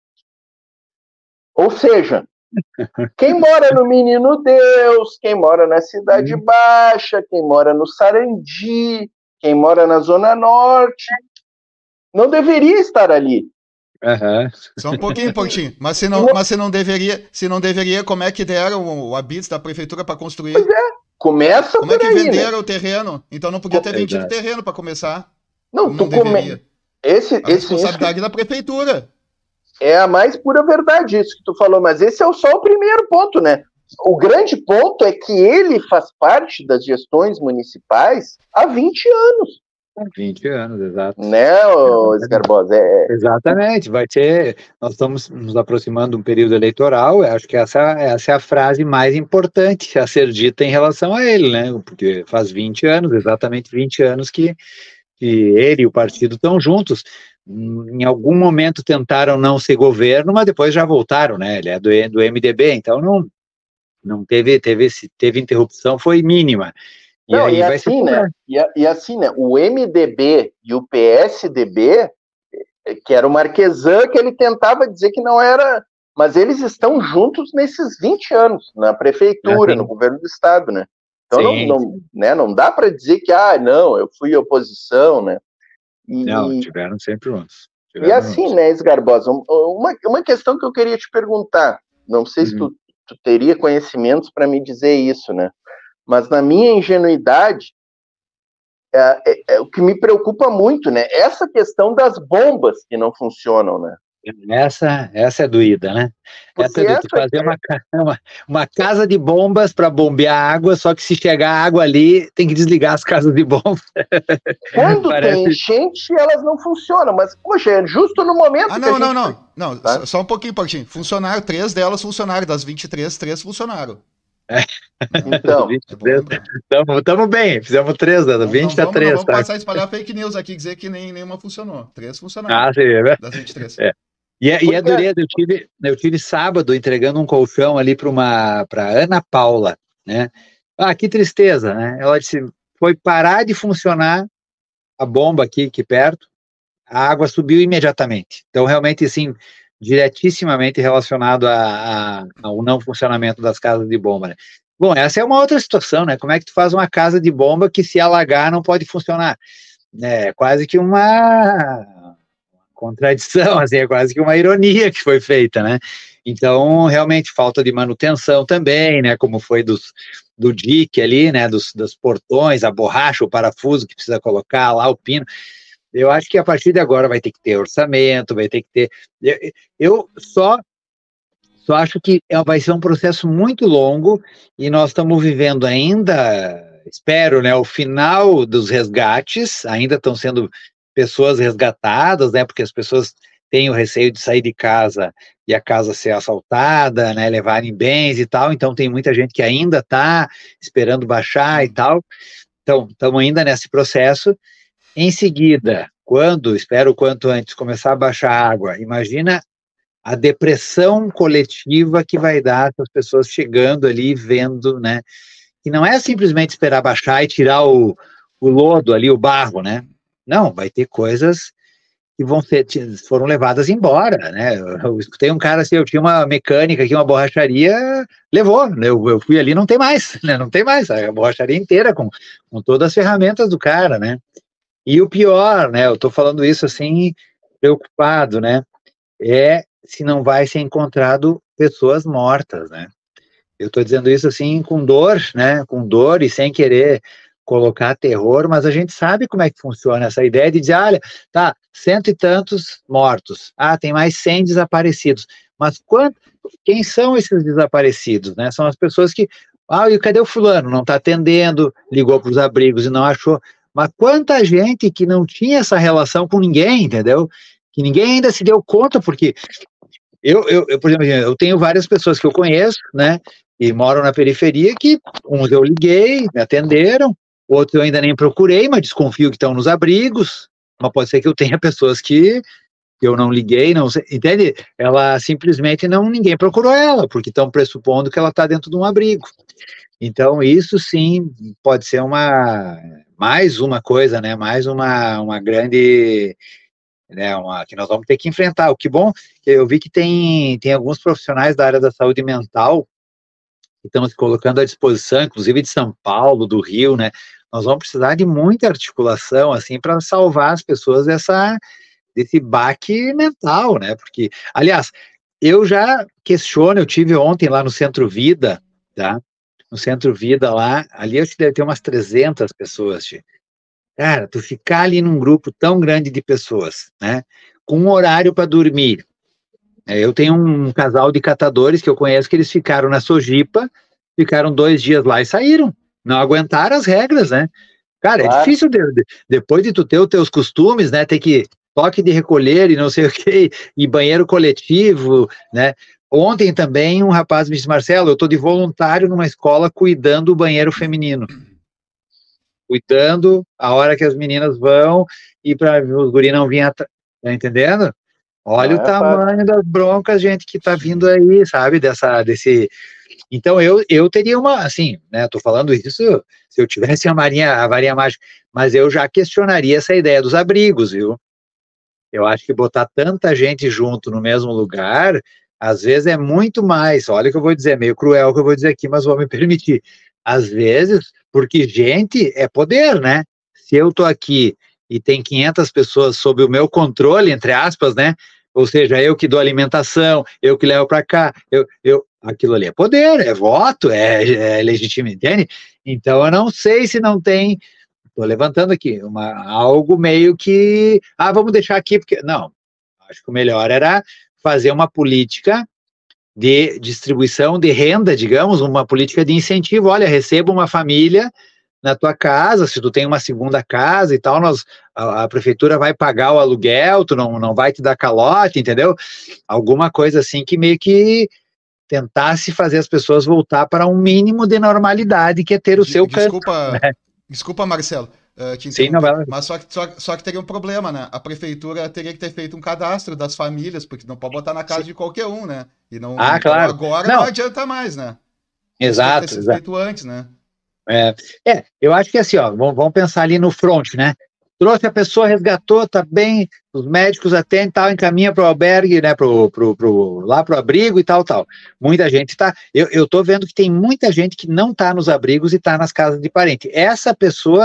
Ou seja, quem mora no Menino Deus, quem mora na Cidade Baixa, quem mora no Sarandi, quem mora na Zona Norte, não deveria estar ali. Só um pouquinho, Pontinho. Mas se não deveria, como é que deram o habite da prefeitura para construir? Pois é, começa como por aí, é que venderam, né, o terreno? Então não podia ter vendido o terreno para começar. Não deveria. A responsabilidade da prefeitura. É a mais pura verdade isso que tu falou, mas esse é só o primeiro ponto, né? O grande ponto é que ele faz parte das gestões municipais há 20 anos. 20 anos, exato. Né, Esgarbosa? Exatamente, nós estamos nos aproximando de um período eleitoral, eu acho que essa é a frase mais importante a ser dita em relação a ele, né, porque faz 20 anos, exatamente 20 anos que ele e o partido estão juntos. Em algum momento tentaram não ser governo, mas depois já voltaram, né, ele é do MDB, então não teve interrupção, foi mínima. Não, e assim, né? E assim, né? O MDB e o PSDB, que era o Marquesan, que ele tentava dizer que não era, mas eles estão juntos nesses 20 anos, na prefeitura, no governo do estado, né? Então não dá para dizer que, não, eu fui oposição, né? Não, tiveram sempre uns. E assim, né, Esgarbosa, uma questão que eu queria te perguntar, não sei se tu teria conhecimentos para me dizer isso, né? Mas na minha ingenuidade, o que me preocupa muito, né? Essa questão das bombas que não funcionam, né? Essa é doída, né? Porque essa é de fazer uma casa de bombas para bombear água, só que se chegar água ali, tem que desligar as casas de bombas. Quando tem enchente, elas não funcionam, mas, poxa, é justo no momento que Não, tá? Só um pouquinho. Funcionaram, 3 delas funcionaram, das 23, 3 funcionaram. Então, estamos bem, fizemos 3, né? 20 a 3. Vamos passar a espalhar fake news aqui, dizer que nenhuma funcionou. 3 funcionaram. Sim, é verdade. Das 23. E é dureza, eu tive sábado entregando um colchão ali para Ana Paula, né? Que tristeza, né? Ela disse, foi parar de funcionar a bomba aqui perto, a água subiu imediatamente. Então, realmente, assim, diretissimamente relacionado ao não funcionamento das casas de bomba, né? Bom, essa é uma outra situação, né? Como é que tu faz uma casa de bomba que se alagar não pode funcionar? É quase que uma contradição, assim, é quase que uma ironia que foi feita, né? Então, realmente, falta de manutenção também, né? Como foi do dique ali, né? Dos portões, a borracha, o parafuso que precisa colocar lá, o pino. Eu acho que a partir de agora vai ter que ter orçamento, vai ter que ter... Eu só acho que vai ser um processo muito longo e nós estamos vivendo ainda, espero, né, o final dos resgates, ainda estão sendo pessoas resgatadas, né, porque as pessoas têm o receio de sair de casa e a casa ser assaltada, né, levarem bens e tal, então tem muita gente que ainda está esperando baixar e tal, então estamos ainda nesse processo. Em seguida, espero quanto antes começar a baixar a água, imagina a depressão coletiva que vai dar as pessoas chegando ali vendo, né, que não é simplesmente esperar baixar e tirar o lodo ali, o barro, né, não, vai ter coisas que foram levadas embora, né, eu escutei um cara assim, eu tinha uma mecânica aqui, uma borracharia, levou, eu fui ali, não tem mais, né, não tem mais, a borracharia inteira com todas as ferramentas do cara, né, e o pior, né, eu tô falando isso assim, preocupado, né, se não vai ser encontrado pessoas mortas, né? Eu estou dizendo isso assim com dor, né? Com dor e sem querer colocar terror, mas a gente sabe como é que funciona essa ideia de dizer, olha, tá, 100 e tantos mortos, tem mais 100 desaparecidos, mas quem são esses desaparecidos, né? São as pessoas que, e cadê o fulano? Não está atendendo, ligou para os abrigos e não achou, mas quanta gente que não tinha essa relação com ninguém, entendeu? Que ninguém ainda se deu conta, porque por exemplo, eu tenho várias pessoas que eu conheço, né, e moram na periferia, que uns eu liguei, me atenderam, outros eu ainda nem procurei, mas desconfio que estão nos abrigos, mas pode ser que eu tenha pessoas que eu não liguei, não sei, entende? Ela simplesmente ninguém procurou ela, porque estão pressupondo que ela está dentro de um abrigo. Então, isso sim pode ser mais uma coisa, né, mais uma grande... né, que nós vamos ter que enfrentar. O que bom, eu vi que tem alguns profissionais da área da saúde mental que estão se colocando à disposição, inclusive de São Paulo, do Rio, né? Nós vamos precisar de muita articulação, assim, para salvar as pessoas desse baque mental, né? Porque, aliás, eu já questiono, eu tive ontem lá no Centro Vida, tá? No Centro Vida lá, ali acho que deve ter umas 300 pessoas, cara, tu ficar ali num grupo tão grande de pessoas, né, com um horário para dormir. Eu tenho um casal de catadores que eu conheço que eles ficaram na Sojipa, ficaram 2 dias lá e saíram. Não aguentaram as regras, né? Cara, claro. É difícil, depois de tu ter os teus costumes, né, ter que toque de recolher e não sei o que, e banheiro coletivo, né? Ontem também um rapaz me disse, Marcelo, eu estou de voluntário numa escola cuidando do banheiro feminino. Cuidando a hora que as meninas vão e para os guri não virem atrás, tá entendendo? Olha o tamanho das broncas, gente, que tá vindo aí, sabe, desse... Então, eu teria assim, né, tô falando isso, se eu tivesse a varinha mágica, mas eu já questionaria essa ideia dos abrigos, viu? Eu acho que botar tanta gente junto no mesmo lugar, às vezes é muito mais, olha o que eu vou dizer, meio cruel o que eu vou dizer aqui, mas vou me permitir, às vezes, porque gente é poder, né? Se eu tô aqui e tem 500 pessoas sob o meu controle, entre aspas, né? Ou seja, eu que dou alimentação, eu que levo para cá, aquilo ali é poder, é voto, é legítimo, entende? Então, eu não sei se não tem, estou levantando aqui, algo meio que, vamos deixar aqui, porque, não, acho que o melhor era fazer uma política de distribuição de renda, digamos, uma política de incentivo, olha, receba uma família na tua casa, se tu tem uma segunda casa e tal, a prefeitura vai pagar o aluguel, tu não vai te dar calote, entendeu? Alguma coisa assim que meio que tentasse fazer as pessoas voltar para um mínimo de normalidade, que é ter o seu canto. Né? Desculpa, Marcelo, sim, não, mas só que teria um problema, né? A prefeitura teria que ter feito um cadastro das famílias, porque não pode botar na casa de qualquer um, né? E não, claro. Agora não adianta mais, né? Exato. Isso ter sido feito antes, né? Eu acho que assim, ó, vamos pensar ali no front, né? Trouxe a pessoa, resgatou, tá bem, os médicos atendem, tal, encaminha para o albergue, né, lá pro abrigo e tal. Muita gente tá, eu tô vendo que tem muita gente que não tá nos abrigos e tá nas casas de parente. Essa pessoa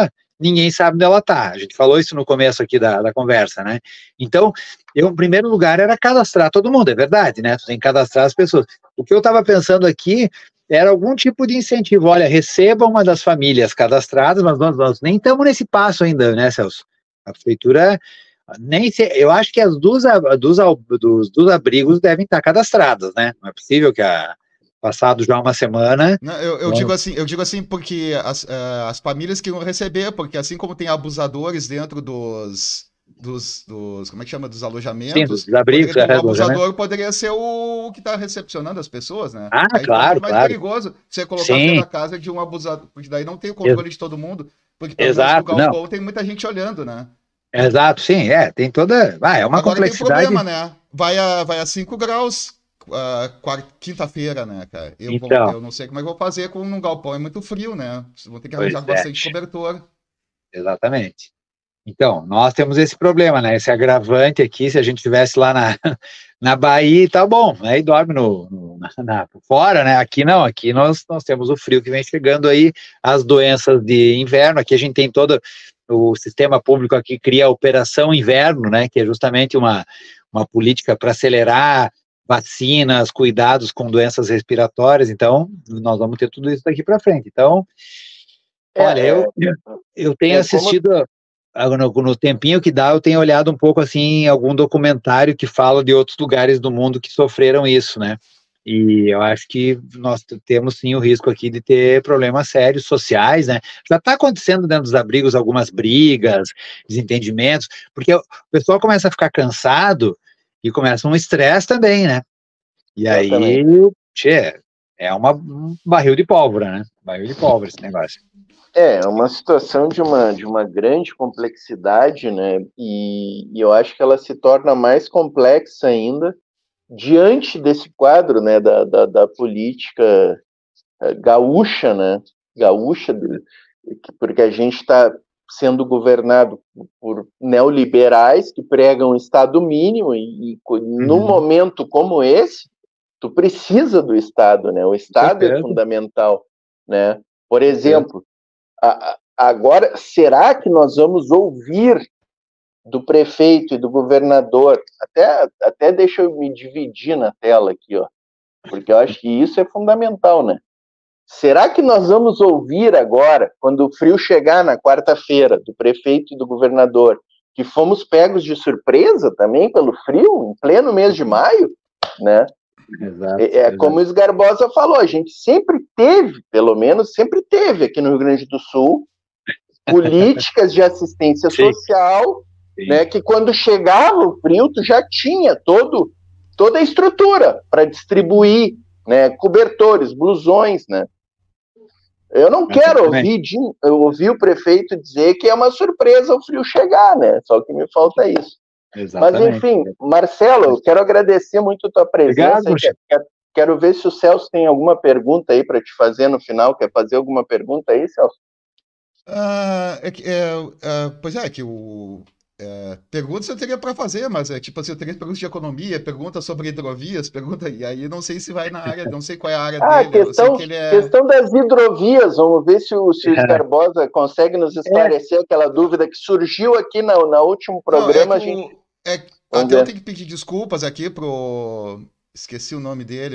ninguém sabe onde ela está. A gente falou isso no começo aqui da conversa, né? Então, em primeiro lugar, era cadastrar todo mundo, é verdade, né? Tu tem que cadastrar as pessoas. O que eu estava pensando aqui era algum tipo de incentivo. Olha, receba uma das famílias cadastradas, mas nós nem estamos nesse passo ainda, né, Celso? A prefeitura, eu acho que as dos abrigos devem estar cadastradas, né? Não é possível que passado já uma semana... Não, eu digo assim porque as famílias que vão receber, porque assim como tem abusadores dentro dos como é que chama, dos alojamentos, sim, dos abrigos, o abusador poderia ser o que está recepcionando as pessoas, né? Ah, aí claro, é mais perigoso você colocar dentro da casa de um abusador, porque daí não tem o controle de todo mundo, porque pelo menos no galpão tem muita gente olhando, né? Exato, sim, tem toda... é uma Agora complexidade... tem problema, né? Vai a 5 graus... quinta-feira, né, cara? Eu não sei como é que eu vou fazer com um galpão, é muito frio, né? Vou ter que arranjar bastante cobertor. Exatamente. Então, nós temos esse problema, né? Esse agravante aqui, se a gente estivesse lá na Bahia, tá bom, aí dorme fora, né? Aqui não, aqui nós temos o frio que vem chegando aí, as doenças de inverno, aqui a gente tem todo o sistema público aqui cria a Operação Inverno, né? Que é justamente uma política para acelerar vacinas, cuidados com doenças respiratórias, então nós vamos ter tudo isso daqui para frente. Então, olha, eu tenho assistido, no tempinho que dá, eu tenho olhado um pouco assim, algum documentário que fala de outros lugares do mundo que sofreram isso, né? E eu acho que nós temos sim o risco aqui de ter problemas sérios sociais, né? Já está acontecendo dentro dos abrigos algumas brigas, desentendimentos, porque o pessoal começa a ficar cansado e começa um estresse também, né? E aí, é um barril de pólvora, né? Barril de pólvora esse negócio. É uma situação de uma grande complexidade, né? E eu acho que ela se torna mais complexa ainda diante desse quadro, né? Da política gaúcha, né? Gaúcha, porque a gente está sendo governado por neoliberais que pregam o Estado mínimo e num momento como esse, tu precisa do Estado, né? O Estado é fundamental, né? Por exemplo, agora, será que nós vamos ouvir do prefeito e do governador? Até deixa eu me dividir na tela aqui, ó, porque eu acho que isso é fundamental, né? Será que nós vamos ouvir agora, quando o frio chegar na quarta-feira, do prefeito e do governador, que fomos pegos de surpresa também pelo frio, em pleno mês de maio, né? Exato. Como o Sgarbosa falou, a gente sempre teve, pelo menos sempre teve aqui no Rio Grande do Sul, políticas de assistência social, né, que quando chegava o frio, tu já tinha toda a estrutura para distribuir, né, cobertores, blusões, né? Eu não quero ouvir o prefeito dizer que é uma surpresa o frio chegar, né? Só que me falta isso. Exatamente. Mas, enfim, Marcelo, eu quero agradecer muito a tua presença. Quero ver se o Celso tem alguma pergunta aí para te fazer no final. Quer fazer alguma pergunta aí, Celso? Perguntas eu teria para fazer, mas tipo assim, eu teria perguntas de economia, perguntas sobre hidrovias, e aí não sei se vai na área, não sei qual é a área dele. Questão das hidrovias, vamos ver se o Sgarbosa consegue nos esclarecer aquela dúvida que surgiu aqui no último programa. Até eu tenho que pedir desculpas aqui esqueci o nome dele,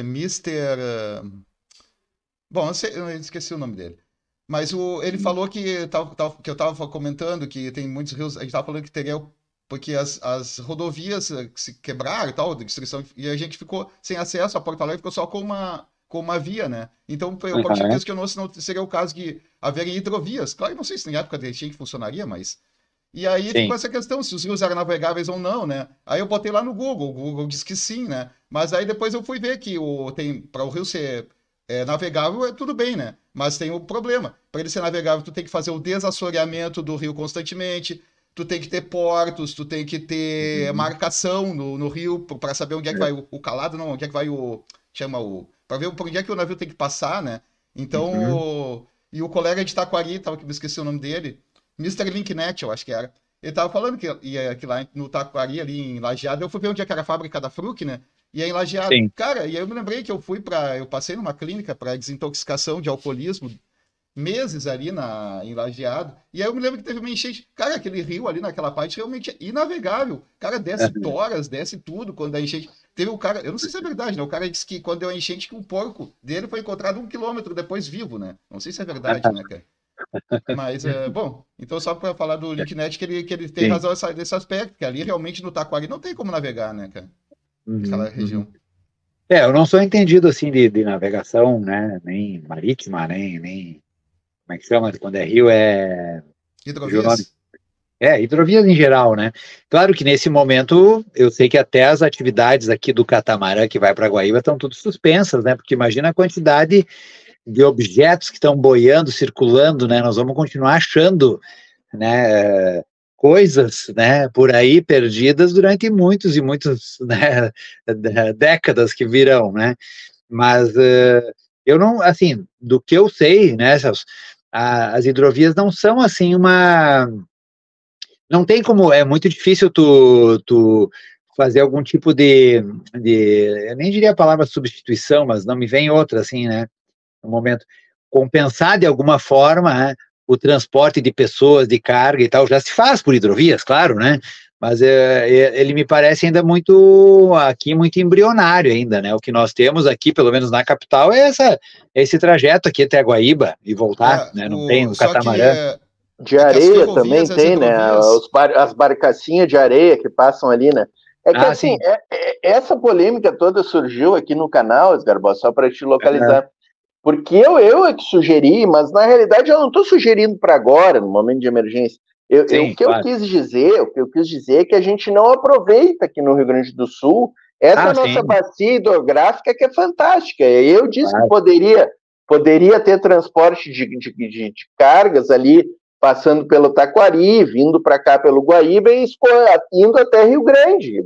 Bom, eu esqueci o nome dele. Mas ele falou que eu estava comentando que tem muitos rios, a gente estava falando que teria, porque as rodovias se quebraram e tal, destruição, e a gente ficou sem acesso a Porto Alegre, ficou só com uma via, né? Então, eu tinha questionou se não seria o caso de haverem hidrovias. Claro, eu não sei se na época tinha que funcionaria, mas... E aí ficou essa questão, se os rios eram navegáveis ou não, né? Aí eu botei lá no Google, o Google disse que sim, né? Mas aí depois eu fui ver que para o rio ser navegável, tudo bem, né? Mas tem o problema. Para ele ser navegável, tu tem que fazer o desassoreamento do rio constantemente, tu tem que ter portos, tu tem que ter marcação no rio para saber onde é que vai o calado, não, onde é que vai para ver por onde é que o navio tem que passar, né? Então, e o colega de Taquari, que me esqueci o nome dele, Mr. Linknet, eu acho que era. Ele tava falando que lá no Taquari, ali em Lajeado, eu fui ver onde é que era a fábrica da Fruc, né? E aí em Lajeado. Cara, e aí eu me lembrei que eu passei numa clínica para desintoxicação de alcoolismo meses ali em Lajeado, e aí eu me lembro que teve uma enchente. Cara, aquele rio ali naquela parte realmente é inavegável. Cara, desce toras, desce tudo quando a enchente. Teve um cara, eu não sei se é verdade, né? O cara disse que quando deu a enchente, que o porco dele foi encontrado 1 quilômetro depois vivo, né? Não sei se é verdade, né, cara? Mas, bom, então só para falar do LinkNet, que ele tem razão nesse aspecto, que ali realmente no Taquari não tem como navegar, né, cara? Aquela região. Eu não sou entendido, assim, de navegação, né, nem marítima, nem como é que chama, quando é rio, Hidrovias? Hidrovias em geral, né? Claro que nesse momento, eu sei que até as atividades aqui do catamarã que vai para Guaíba estão tudo suspensas, né? Porque imagina a quantidade de objetos que estão boiando, circulando, né? Nós vamos continuar achando, né, coisas, né, por aí perdidas durante muitos e muitos, né, décadas que virão, né? Mas eu não, assim, do que eu sei, né, Celso, as hidrovias não são assim não tem como, é muito difícil tu fazer algum tipo eu nem diria a palavra substituição, mas não me vem outra, assim, né, no momento, compensar de alguma forma, né, o transporte de pessoas, de carga e tal, já se faz por hidrovias, claro, né, mas ele me parece ainda muito embrionário ainda, né, o que nós temos aqui, pelo menos na capital, é esse trajeto aqui até Guaíba e voltar, né, não tem o só que catamarã. De areia também tem, né? As barcacinhas de areia que passam ali, né? É que assim, essa polêmica toda surgiu aqui no canal, Esgarbosa, só para te localizar. Porque eu é que sugeri, mas na realidade eu não estou sugerindo para agora, no momento de emergência. Eu quis dizer é que a gente não aproveita aqui no Rio Grande do Sul essa nossa bacia hidrográfica que é fantástica. Eu disse que poderia ter transporte de cargas ali, passando pelo Taquari, vindo para cá pelo Guaíba e indo até Rio Grande.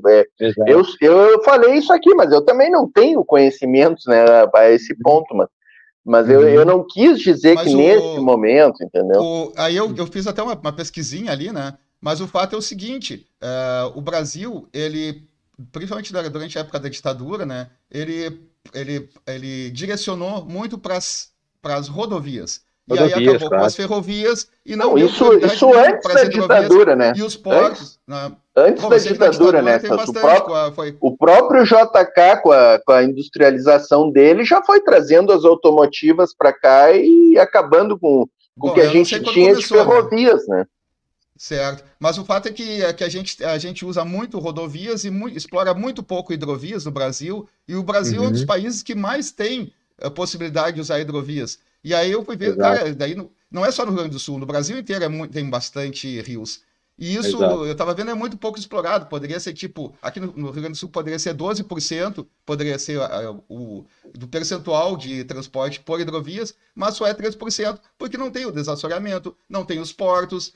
Eu falei isso aqui, mas eu também não tenho conhecimentos, né, a esse ponto, mas eu não quis dizer que nesse momento, entendeu? Aí eu fiz até uma pesquisinha ali, né? Mas o fato é o seguinte, o Brasil, ele, principalmente durante a época da ditadura, né? Ele direcionou muito para as rodovias. E aí acabou com as ferrovias e não deu isso antes da ditadura, né? E os portos. Antes da ditadura, né? O próprio JK, com a industrialização dele, já foi trazendo as automotivas para cá e acabando com o que a gente tinha de ferrovias, né? Certo. Mas o fato é que a gente usa muito rodovias e explora muito pouco hidrovias no Brasil. E o Brasil é um dos países que mais tem a possibilidade de usar hidrovias. E aí eu fui ver, cara, daí não é só no Rio Grande do Sul, no Brasil inteiro tem bastante rios. E isso, eu estava vendo, é muito pouco explorado. Poderia ser tipo, aqui no Rio Grande do Sul poderia ser 12%, poderia ser do percentual de transporte por hidrovias, mas só é 3%, porque não tem o desassoreamento, não tem os portos,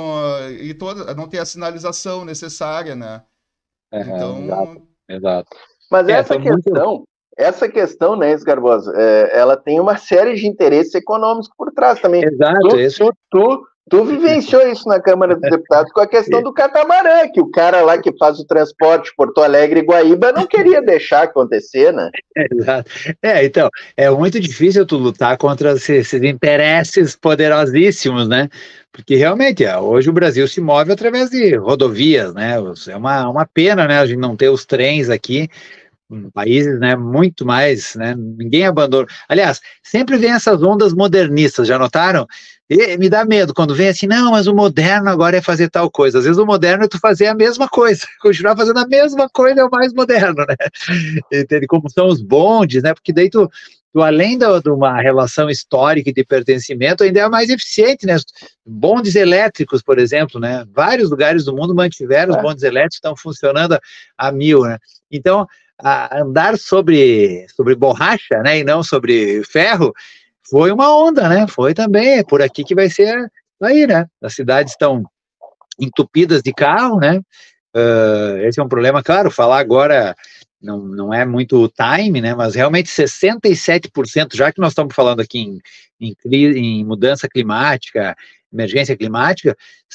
não tem a sinalização necessária, né? Então... Exato. Mas essa questão, né, Esgarbosa, ela tem uma série de interesses econômicos por trás também. Exato. Tu vivenciou isso na Câmara dos Deputados com a questão do catamarã, que o cara lá que faz o transporte Porto Alegre e Guaíba não queria deixar acontecer, né? Exato. Então, é muito difícil tu lutar contra esses interesses poderosíssimos, né? Porque realmente, hoje o Brasil se move através de rodovias, né? É uma pena, né, a gente não ter os trens aqui, países, né, muito mais, né, ninguém abandona. Aliás, sempre vem essas ondas modernistas, já notaram? E me dá medo quando vem assim, não, mas o moderno agora é fazer tal coisa. Às vezes o moderno é tu fazer a mesma coisa, continuar fazendo a mesma coisa é o mais moderno, né? Entende? Como são os bondes, né? Porque daí tu além de uma relação histórica e de pertencimento, ainda é mais eficiente, né? Bondes elétricos, por exemplo, né? Vários lugares do mundo mantiveram os bondes elétricos, estão funcionando a 1000, né? Então, andar sobre borracha, né, e não sobre ferro, foi uma onda, né, foi também, por aqui que vai ser aí, né, as cidades estão entupidas de carro, né, esse é um problema, claro, falar agora não é muito o time, né, mas realmente 67%, já que nós estamos falando aqui em mudança climática, emergência climática,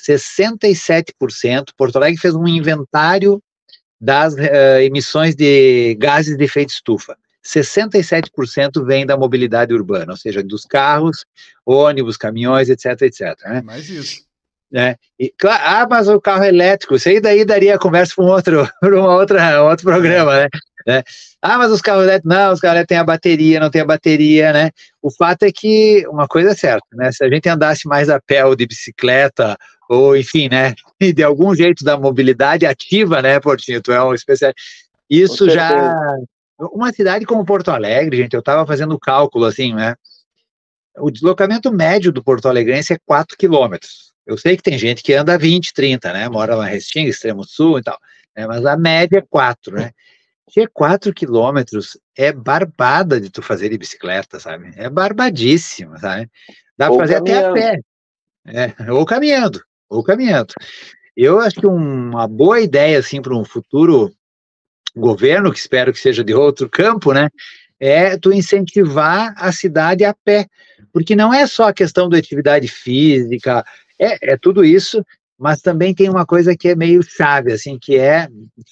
67%, Porto Alegre fez um inventário das emissões de gases de efeito estufa. 67% vem da mobilidade urbana, ou seja, dos carros, ônibus, caminhões, etc, etc. Né? Mais isso. Claro, mas o carro elétrico, isso aí daí daria conversa para um outro programa, né? Mas os carros elétricos, não, os carros elétricos têm a bateria, não tem a bateria, né? O fato é que uma coisa é certa, né? Se a gente andasse mais a pé ou de bicicleta, ou enfim, né? E de algum jeito da mobilidade ativa, né, Portinho? Tu é um especialista. Isso já. Uma cidade como Porto Alegre, gente, eu estava fazendo o cálculo assim, né? O deslocamento médio do Porto Alegrense é 4 quilômetros. Eu sei que tem gente que anda 20, 30, né? Mora lá em Restinga, Extremo Sul e tal, né? Mas a média é 4, né? Que 4 quilômetros é barbada de tu fazer de bicicleta, sabe? É barbadíssimo, sabe? Dá para fazer caminhando. Até a pé, ou caminhando. Eu acho que uma boa ideia, assim, para um futuro governo, que espero que seja de outro campo, né? É tu incentivar a cidade a pé, porque não é só a questão da atividade física, é tudo isso, mas também tem uma coisa que é meio chave, assim, que é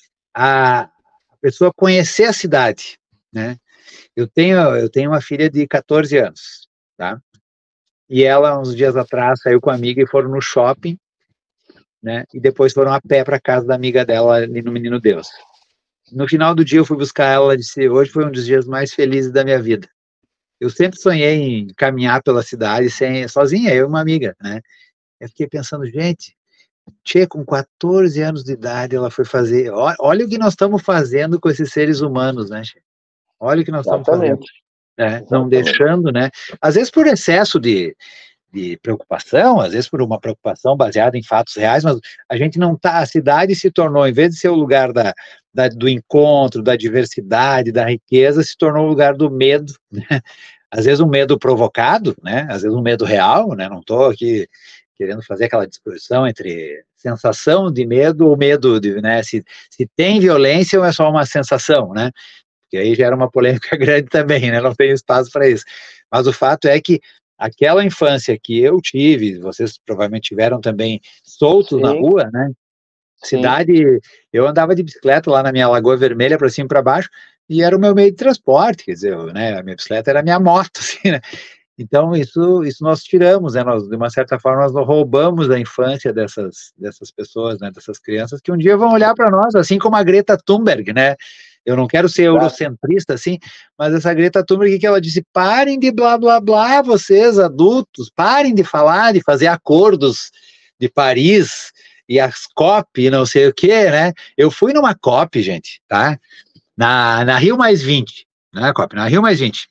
a pessoa conhecer a cidade, né? Eu tenho uma filha de 14 anos, tá? E ela, uns dias atrás, saiu com a amiga e foram no shopping, né? E depois foram a pé para casa da amiga dela ali no Menino Deus. No final do dia eu fui buscar ela e disse, hoje foi um dos dias mais felizes da minha vida. Eu sempre sonhei em caminhar pela cidade sozinha, eu e uma amiga, né? Eu fiquei pensando, gente, com 14 anos de idade ela foi fazer, olha o que nós estamos fazendo com esses seres humanos, né? Olha o que nós estamos fazendo, né? Não deixando, né? Às vezes por excesso de preocupação, às vezes por uma preocupação baseada em fatos reais, mas a gente não tá, a cidade se tornou, em vez de ser o lugar do encontro, da diversidade, da riqueza, se tornou o lugar do medo, né? Às vezes um medo provocado, né? Às vezes um medo real, né? Não estou aqui querendo fazer aquela discussão entre sensação de medo ou medo de, né? Se tem violência ou é só uma sensação, né? Porque aí gera uma polêmica grande também, né? Não tem espaço para isso. Mas o fato é que aquela infância que eu tive, vocês provavelmente tiveram também soltos na rua, né? Cidade, eu andava de bicicleta lá na minha Lagoa Vermelha, para cima e para baixo, e era o meu meio de transporte, quer dizer, né? A minha bicicleta era a minha moto, assim, né? Então, isso nós tiramos, né? Nós, de uma certa forma, nós roubamos a infância dessas pessoas, né? Dessas crianças, que um dia vão olhar para nós, assim como a Greta Thunberg, né? Eu não quero ser eurocentrista, assim, mas essa Greta Thunberg, que ela disse, parem de blá, blá, blá, vocês adultos, parem de falar, de fazer acordos de Paris e as COP, não sei o quê, né? Eu fui numa COP, gente, tá? Na Rio Mais 20, na COP, na Rio Mais 20.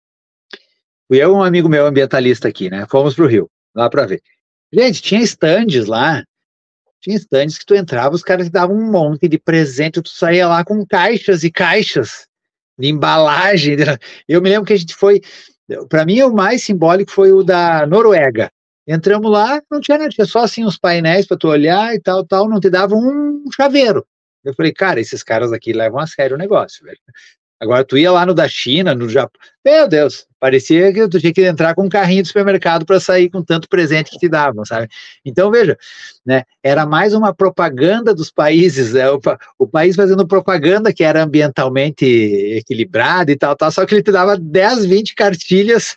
Fui eu e um amigo meu ambientalista aqui, né? Fomos pro Rio, lá para ver. Gente, tinha estandes lá, tinha estandes que tu entrava, os caras te davam um monte de presente, tu saía lá com caixas e caixas de embalagem. Eu me lembro que a gente foi, para mim o mais simbólico foi o da Noruega. Entramos lá, não tinha nada, tinha só assim os painéis para tu olhar e tal, não te davam um chaveiro. Eu falei, cara, esses caras aqui levam a sério o negócio, velho. Agora, tu ia lá no da China, no Japão, meu Deus, parecia que tu tinha que entrar com um carrinho de supermercado para sair com tanto presente que te davam, sabe? Então, veja, né, era mais uma propaganda dos países, né, o país fazendo propaganda que era ambientalmente equilibrado e tal, só que ele te dava 10, 20 cartilhas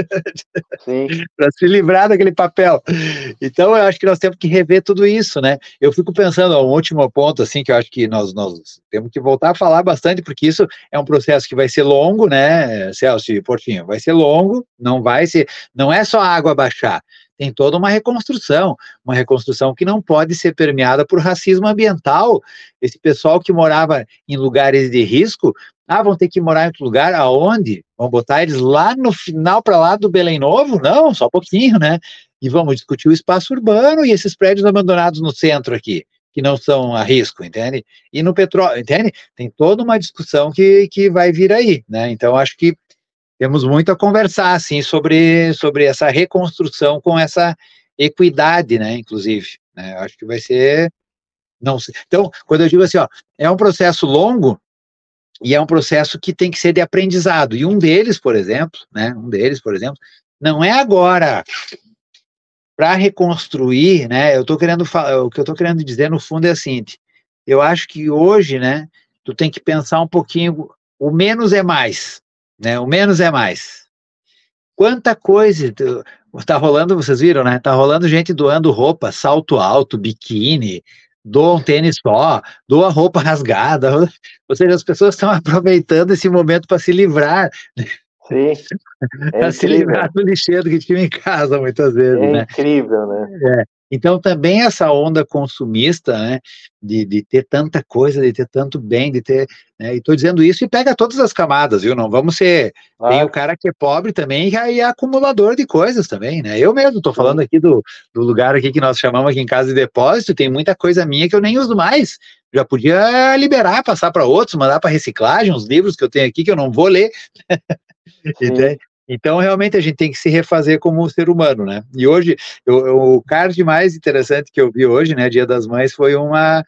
para se livrar daquele papel. Então, eu acho que nós temos que rever tudo isso, né? Eu fico pensando, um último ponto, assim, que eu acho que nós temos que voltar a falar bastante, porque isso é um processo que vai ser longo, né, Celso e Portinho? Vai ser longo, não é só a água baixar, tem toda uma reconstrução que não pode ser permeada por racismo ambiental. Esse pessoal que morava em lugares de risco, vão ter que morar em outro lugar, aonde? Vão botar eles lá no final, para lá do Belém Novo? Não, só um pouquinho, né? E vamos discutir o espaço urbano e esses prédios abandonados no centro aqui, que não são a risco, entende? E no petróleo, entende? Tem toda uma discussão que vai vir aí, né? Então, acho que temos muito a conversar, assim, sobre essa reconstrução com essa equidade, né, inclusive, né? Acho que vai ser... Não sei. Então, quando eu digo assim, é um processo longo, e é um processo que tem que ser de aprendizado. E um deles, por exemplo, não é agora para reconstruir, né? O que eu estou querendo dizer no fundo é o seguinte: eu acho que hoje, né, tu tem que pensar um pouquinho o menos é mais, né? O menos é mais. Quanta coisa tá rolando, vocês viram, né? Tá rolando gente doando roupa, salto alto, biquíni, doa um tênis só, doa roupa rasgada, ou seja, as pessoas estão aproveitando esse momento para se livrar. Sim, para se livrar do lixeiro que tinha em casa, muitas vezes, né? Incrível, né? Então, também essa onda consumista, né, de ter tanta coisa, de ter tanto bem, de ter, né, e estou dizendo isso e pega todas as camadas, viu? Não vamos ser... Tem o cara que é pobre também e é acumulador de coisas também, né? Eu mesmo estou falando aqui do lugar aqui que nós chamamos aqui em casa de depósito, tem muita coisa minha que eu nem uso mais. Já podia liberar, passar para outros, mandar para reciclagem, os livros que eu tenho aqui que eu não vou ler. Então, realmente, a gente tem que se refazer como ser humano, né? E hoje, o card mais interessante que eu vi hoje, né, Dia das Mães, foi uma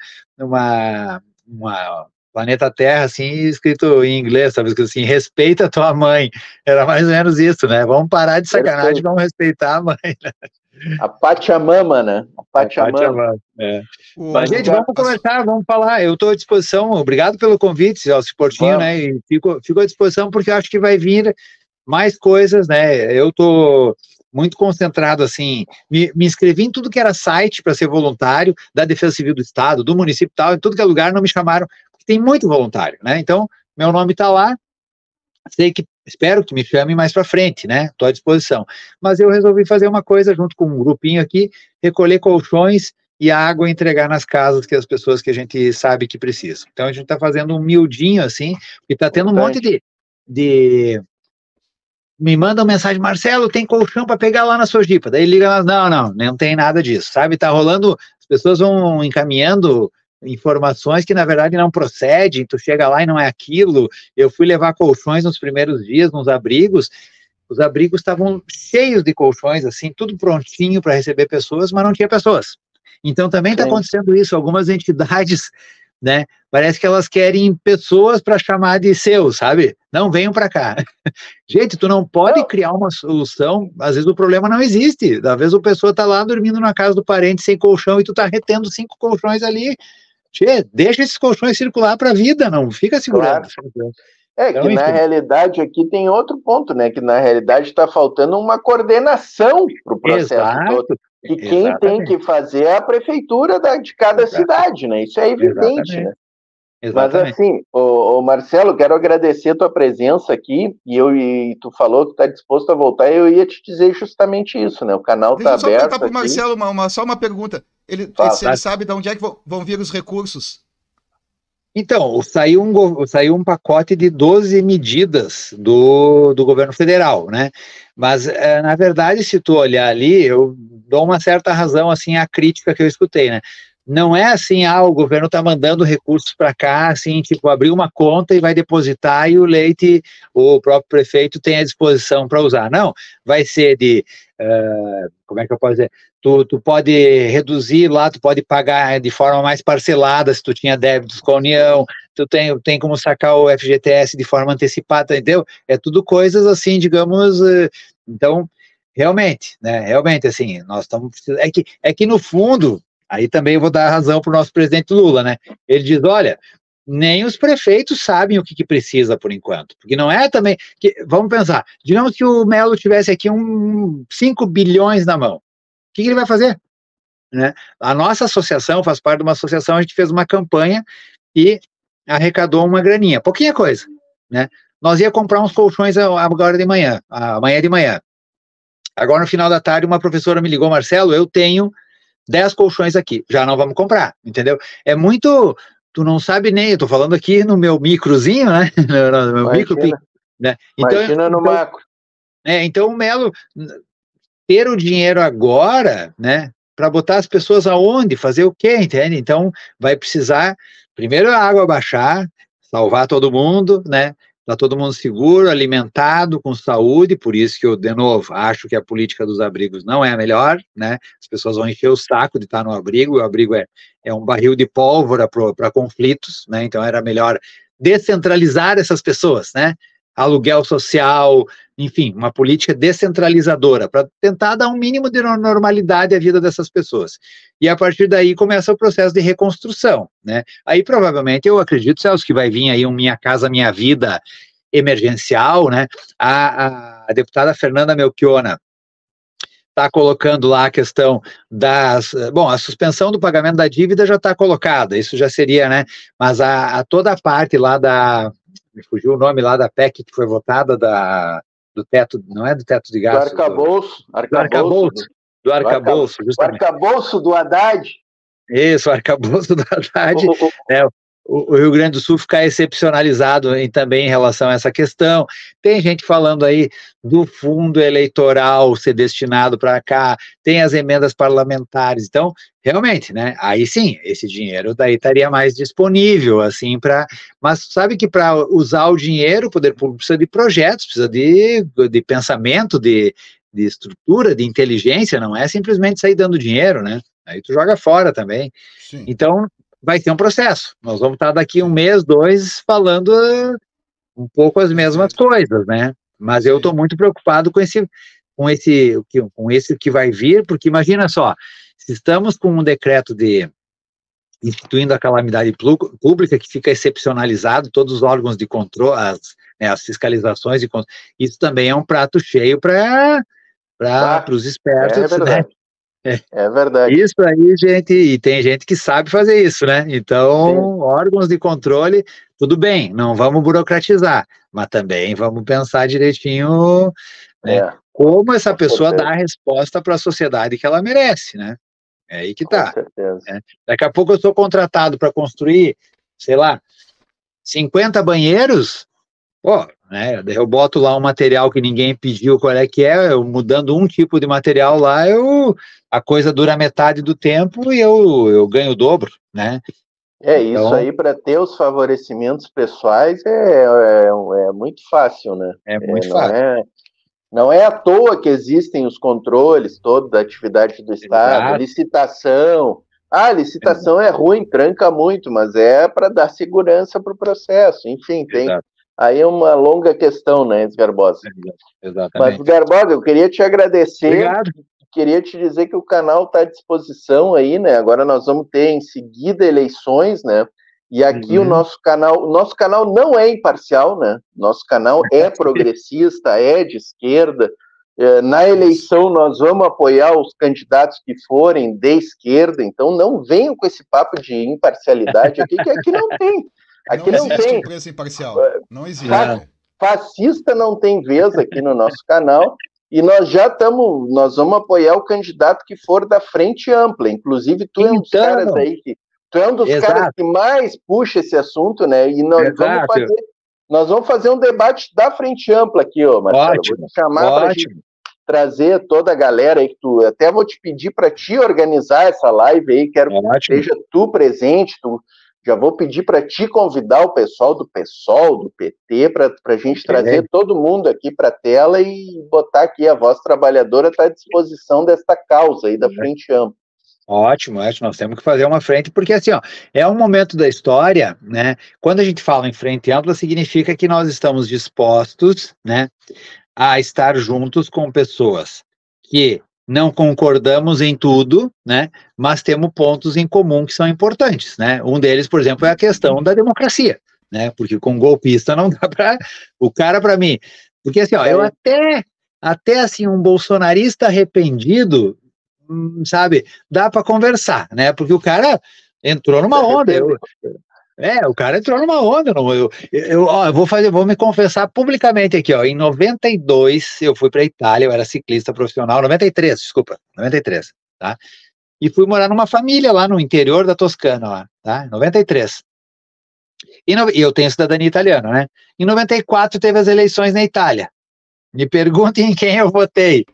planeta Terra, assim, escrito em inglês, sabe, escrito assim, respeita a tua mãe. Era mais ou menos isso, né? Vamos parar de sacanagem, vamos respeitar a mãe, né? A Pachamama, né? A Pachamama. Mas, gente, vamos conversar, vamos falar. Eu estou à disposição, obrigado pelo convite, Celso Portinho, né? E fico à disposição porque eu acho que vai vir mais coisas, né? Eu tô muito concentrado, assim, me inscrevi em tudo que era site para ser voluntário, da Defesa Civil do Estado, do município e tal, em tudo que é lugar não me chamaram, porque tem muito voluntário, né? Então, meu nome está lá, espero que me chame mais para frente, né? Estou à disposição. Mas eu resolvi fazer uma coisa junto com um grupinho aqui, recolher colchões e a água entregar nas casas que as pessoas que a gente sabe que precisam. Então, a gente está fazendo um miudinho, assim, e está tendo um monte de me manda uma mensagem, Marcelo, tem colchão para pegar lá na Sojipa. Daí liga lá, não tem nada disso, sabe? Tá rolando, as pessoas vão encaminhando informações que na verdade não procedem, tu chega lá e não é aquilo. Eu fui levar colchões nos primeiros dias, nos abrigos, os abrigos estavam cheios de colchões, assim, tudo prontinho para receber pessoas, mas não tinha pessoas. Então também está acontecendo isso, algumas entidades, né, parece que elas querem pessoas para chamar de seus, sabe? Não, venham para cá. Gente, tu não pode criar uma solução, às vezes o problema não existe, às vezes a pessoa está lá dormindo na casa do parente sem colchão e tu está retendo 5 colchões ali. Tchê, deixa esses colchões circular para a vida, não fica segurando. Claro. Então, que na realidade aqui tem outro ponto, né? Que na realidade está faltando uma coordenação para o processo todo. E quem tem que fazer é a prefeitura de cada cidade, né? Isso é evidente, né? Mas assim, o Marcelo, quero agradecer a tua presença aqui, e tu falou que está disposto a voltar, eu ia te dizer justamente isso, né? O canal está aberto. Deixa eu só perguntar para o Marcelo só uma pergunta. Se ele sabe de onde é que vão vir os recursos? Então, saiu um pacote de 12 medidas do governo federal, né? Mas, na verdade, se tu olhar ali, eu dou uma certa razão, assim, à crítica que eu escutei, né? Não é assim, o governo está mandando recursos para cá, assim, tipo, abrir uma conta e vai depositar e o próprio prefeito tem à disposição para usar. Não, vai ser como é que eu posso dizer? Tu pode reduzir lá, tu pode pagar de forma mais parcelada se tu tinha débitos com a União, tu tem como sacar o FGTS de forma antecipada, entendeu? É tudo coisas assim, digamos, então, realmente, assim, nós estamos precisando, é que no fundo, aí também eu vou dar razão para o nosso presidente Lula, né? Ele diz, olha, nem os prefeitos sabem o que precisa por enquanto, porque não é também, vamos pensar, digamos que o Melo tivesse aqui 5 bilhões na mão, o que ele vai fazer? Né? A nossa associação faz parte de uma associação, a gente fez uma campanha e arrecadou uma graninha, pouquinha coisa, né? Nós ia comprar uns colchões agora de manhã, amanhã de manhã. Agora no final da tarde uma professora me ligou, Marcelo, eu tenho 10 colchões aqui, já não vamos comprar, entendeu? É muito, tu não sabe nem, eu tô falando aqui no meu microzinho, né? No meu micro, né? Imagina no macro. Então o Melo ter o dinheiro agora, né, para botar as pessoas aonde, fazer o quê, entende? Então, vai precisar, primeiro a água baixar, salvar todo mundo, né, tá todo mundo seguro, alimentado, com saúde, por isso que eu, de novo, acho que a política dos abrigos não é a melhor, né, as pessoas vão encher o saco de estar no abrigo, o abrigo é um barril de pólvora para conflitos, né, então era melhor descentralizar essas pessoas, né, aluguel social, enfim, uma política descentralizadora, para tentar dar um mínimo de normalidade à vida dessas pessoas. E a partir daí começa o processo de reconstrução, né? Aí provavelmente eu acredito, Celso, que vai vir aí um Minha Casa Minha Vida emergencial, né? A deputada Fernanda Melchiona está colocando lá a questão a suspensão do pagamento da dívida já está colocada, isso já seria, né, mas toda a parte lá me fugiu o nome lá da PEC que foi votada do teto, não é do teto de gastos. Do arcabouço. Do arcabouço, justamente. O arcabouço do Haddad. Isso, o arcabouço do Haddad, o Rio Grande do Sul ficar excepcionalizado também em relação a essa questão. Tem gente falando aí do fundo eleitoral ser destinado para cá, tem as emendas parlamentares, então, realmente, né, aí sim, esse dinheiro daí estaria mais disponível, assim, mas sabe que para usar o dinheiro, o poder público precisa de projetos, precisa de pensamento, de estrutura, de inteligência, não é simplesmente sair dando dinheiro, né, aí tu joga fora também. Sim. Então, vai ter um processo. Nós vamos estar daqui um mês, 2, falando um pouco as mesmas coisas, né? Mas eu estou muito preocupado com esse que vai vir, porque imagina só, se estamos com um decreto instituindo a calamidade pública que fica excepcionalizado, todos os órgãos de controle, as fiscalizações, isso também é um prato cheio para os espertos, né? É verdade. Isso aí, gente, e tem gente que sabe fazer isso, né? Então, sim, órgãos de controle, tudo bem, não vamos burocratizar, mas também vamos pensar direitinho, né? Como essa pessoa dá a resposta para a sociedade que ela merece, né? É aí que tá. Né? Daqui a pouco eu sou contratado para construir, sei lá, 50 banheiros, pô, né, eu boto lá um material que ninguém pediu qual é que eu mudando um tipo de material lá, a coisa dura metade do tempo e eu ganho o dobro, né? Então, isso aí para ter os favorecimentos pessoais é muito fácil, né? É muito fácil. Não é à toa que existem os controles todos da atividade do Estado, exato, licitação. Licitação é ruim, tranca muito, mas é para dar segurança para o processo. Enfim, tem... Exato. Aí é uma longa questão, né, Garbosa? Exatamente. Mas, Garbosa, eu queria te agradecer. Obrigado. Queria te dizer que o canal está à disposição aí, né? Agora nós vamos ter em seguida eleições, né? E aqui o nosso canal não é imparcial, né? Nosso canal é progressista, é de esquerda. Na eleição nós vamos apoiar os candidatos que forem de esquerda, então não venham com esse papo de imparcialidade aqui, que aqui não tem. Aqui não tem imprensa imparcial. Não existe. Fascista não tem vez aqui no nosso canal. E nós vamos apoiar o candidato que for da frente ampla. Inclusive, tu é um dos caras aí tu é um dos caras que mais puxa esse assunto, né? E nós vamos fazer um debate da frente ampla aqui, ó, Marcelo. Ótimo, vou te chamar para trazer toda a galera aí que até vou te pedir para te organizar essa live aí, quero que seja tu presente, já vou pedir para te convidar o pessoal do PSOL, do PT, para a gente trazer todo mundo aqui para a tela e botar aqui a voz trabalhadora está à disposição desta causa aí da Frente Ampla. Ótimo, nós temos que fazer uma frente, porque assim, ó, é um momento da história, né? Quando a gente fala em frente ampla, significa que nós estamos dispostos, né, a estar juntos com pessoas que não concordamos em tudo, né, mas temos pontos em comum que são importantes, né? Um deles, por exemplo, é a questão da democracia, né? Porque com golpista não dá para o cara, para mim, porque assim, ó, eu até assim um bolsonarista arrependido, sabe, dá para conversar, né? Porque o cara entrou numa onda. O cara entrou numa onda. Eu vou me confessar publicamente aqui, ó. Em 92 eu fui para a Itália, eu era ciclista profissional, 93, tá? E fui morar numa família lá no interior da Toscana, lá, tá? 93. E eu tenho cidadania italiana, né? Em 94 teve as eleições na Itália. Me perguntem em quem eu votei.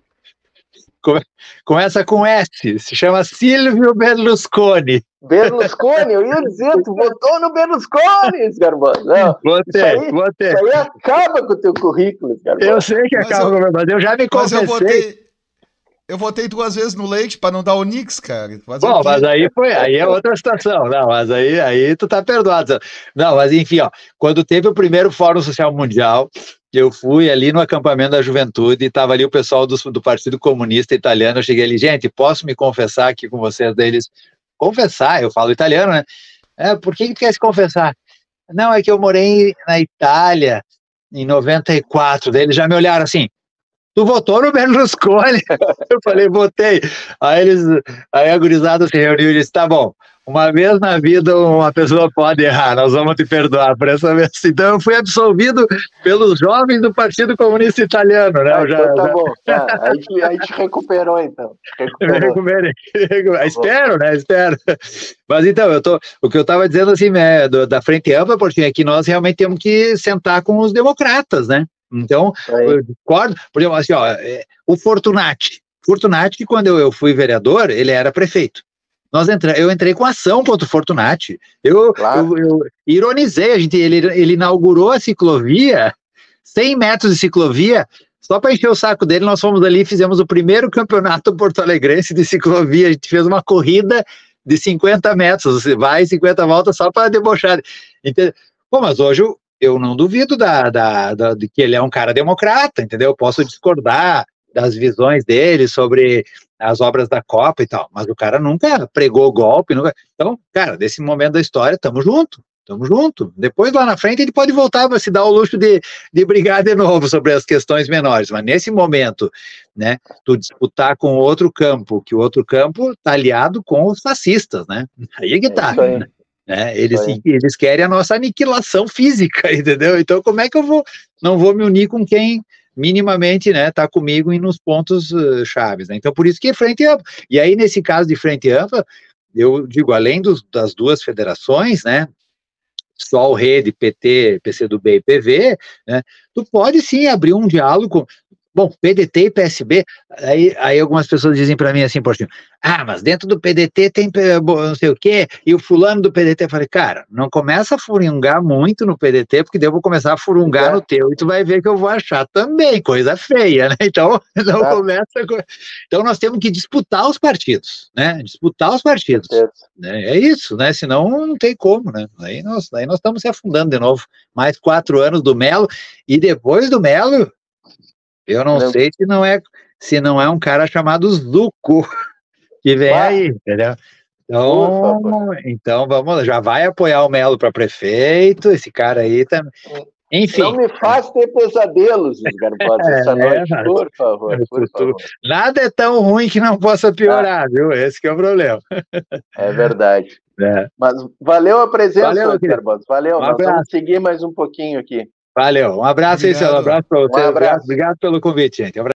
Começa com S, se chama Silvio Berlusconi. Berlusconi, eu ia dizer, tu votou no Berlusconi, Garbosa. Votei. Isso aí acaba com o teu currículo, Garbosa. Eu sei que acaba com o meu, mas eu já me confessei. Eu votei 2 vezes no Leite para não dar o Nix, cara. Mas aí é outra situação. Não, mas aí tu tá perdoado. Não, mas enfim, ó, quando teve o primeiro Fórum Social Mundial, eu fui ali no acampamento da juventude, e estava ali o pessoal do Partido Comunista Italiano, eu cheguei ali, gente, posso me confessar aqui com vocês? Daí eles, confessar, eu falo italiano, né? Por que tu quer se confessar? Não, é que eu morei na Itália em 94, daí eles já me olharam assim, tu votou no Berlusconi? Eu falei, votei. Aí a gurizada se reuniu e disse, tá bom, uma vez na vida uma pessoa pode errar, nós vamos te perdoar por essa vez. Então eu fui absolvido pelos jovens do Partido Comunista Italiano, né? Então tá bom, tá. Aí te recuperou, então. Me recuperei. Espero, né? Espero. Mas então, o que eu estava dizendo assim, né, da Frente Ampla, porque é que nós realmente temos que sentar com os democratas, né? Então, eu discordo, por exemplo, assim, o Fortunati, que quando eu fui vereador, ele era prefeito. Eu entrei com ação contra o Fortunati. Eu ironizei, ele inaugurou a ciclovia, 100 metros de ciclovia, só para encher o saco dele, nós fomos ali e fizemos o primeiro campeonato porto-alegrense de ciclovia, a gente fez uma corrida de 50 metros, você vai 50 voltas só para debochar. Entendeu? Pô, mas hoje eu não duvido de que ele é um cara democrata, entendeu? Eu posso discordar das visões dele sobre as obras da Copa e tal, mas o cara nunca pregou golpe, nunca. Então, cara, desse momento da história, tamo junto. Depois, lá na frente, ele pode voltar para se dar o luxo de brigar de novo sobre as questões menores, mas nesse momento, né, tu disputar com outro campo, que o outro campo tá aliado com os fascistas, né? Aí é que tá. Né? Eles querem a nossa aniquilação física, entendeu? Então, como é que eu não vou me unir com quem minimamente, né, tá comigo e nos pontos chaves, né? Então, por isso que é Frente Ampla. E aí, nesse caso de Frente Ampla, eu digo, além das duas federações, né, só o Rede, PT, PCdoB e PV, né, tu pode sim abrir um diálogo. Bom, PDT e PSB, aí algumas pessoas dizem para mim assim, Portinho, mas dentro do PDT tem não sei o quê, e o fulano do PDT, eu falei, cara, não começa a furungar muito no PDT, porque daí eu vou começar a furungar no teu, e tu vai ver que eu vou achar também, coisa feia, né? Então, não começa. Então, nós temos que disputar os partidos, né? Né? É isso, né? Senão não tem como, né? Aí nós estamos se afundando de novo. Mais 4 anos do Melo, e depois do Melo, eu não sei se não é um cara chamado Zuco que vem aí, entendeu? Então vamos, já vai apoiar o Melo para prefeito, esse cara aí também. Enfim. Não me faz ter pesadelos, Garbosa, essa noite, por favor. Nada é tão ruim que não possa piorar, viu? Esse que é o problema. É verdade. Mas valeu a presença, Garbosa. Valeu, nós vamos seguir mais um pouquinho aqui. Valeu, um abraço aí, Celo. Um abraço para você. Obrigado pelo convite, gente.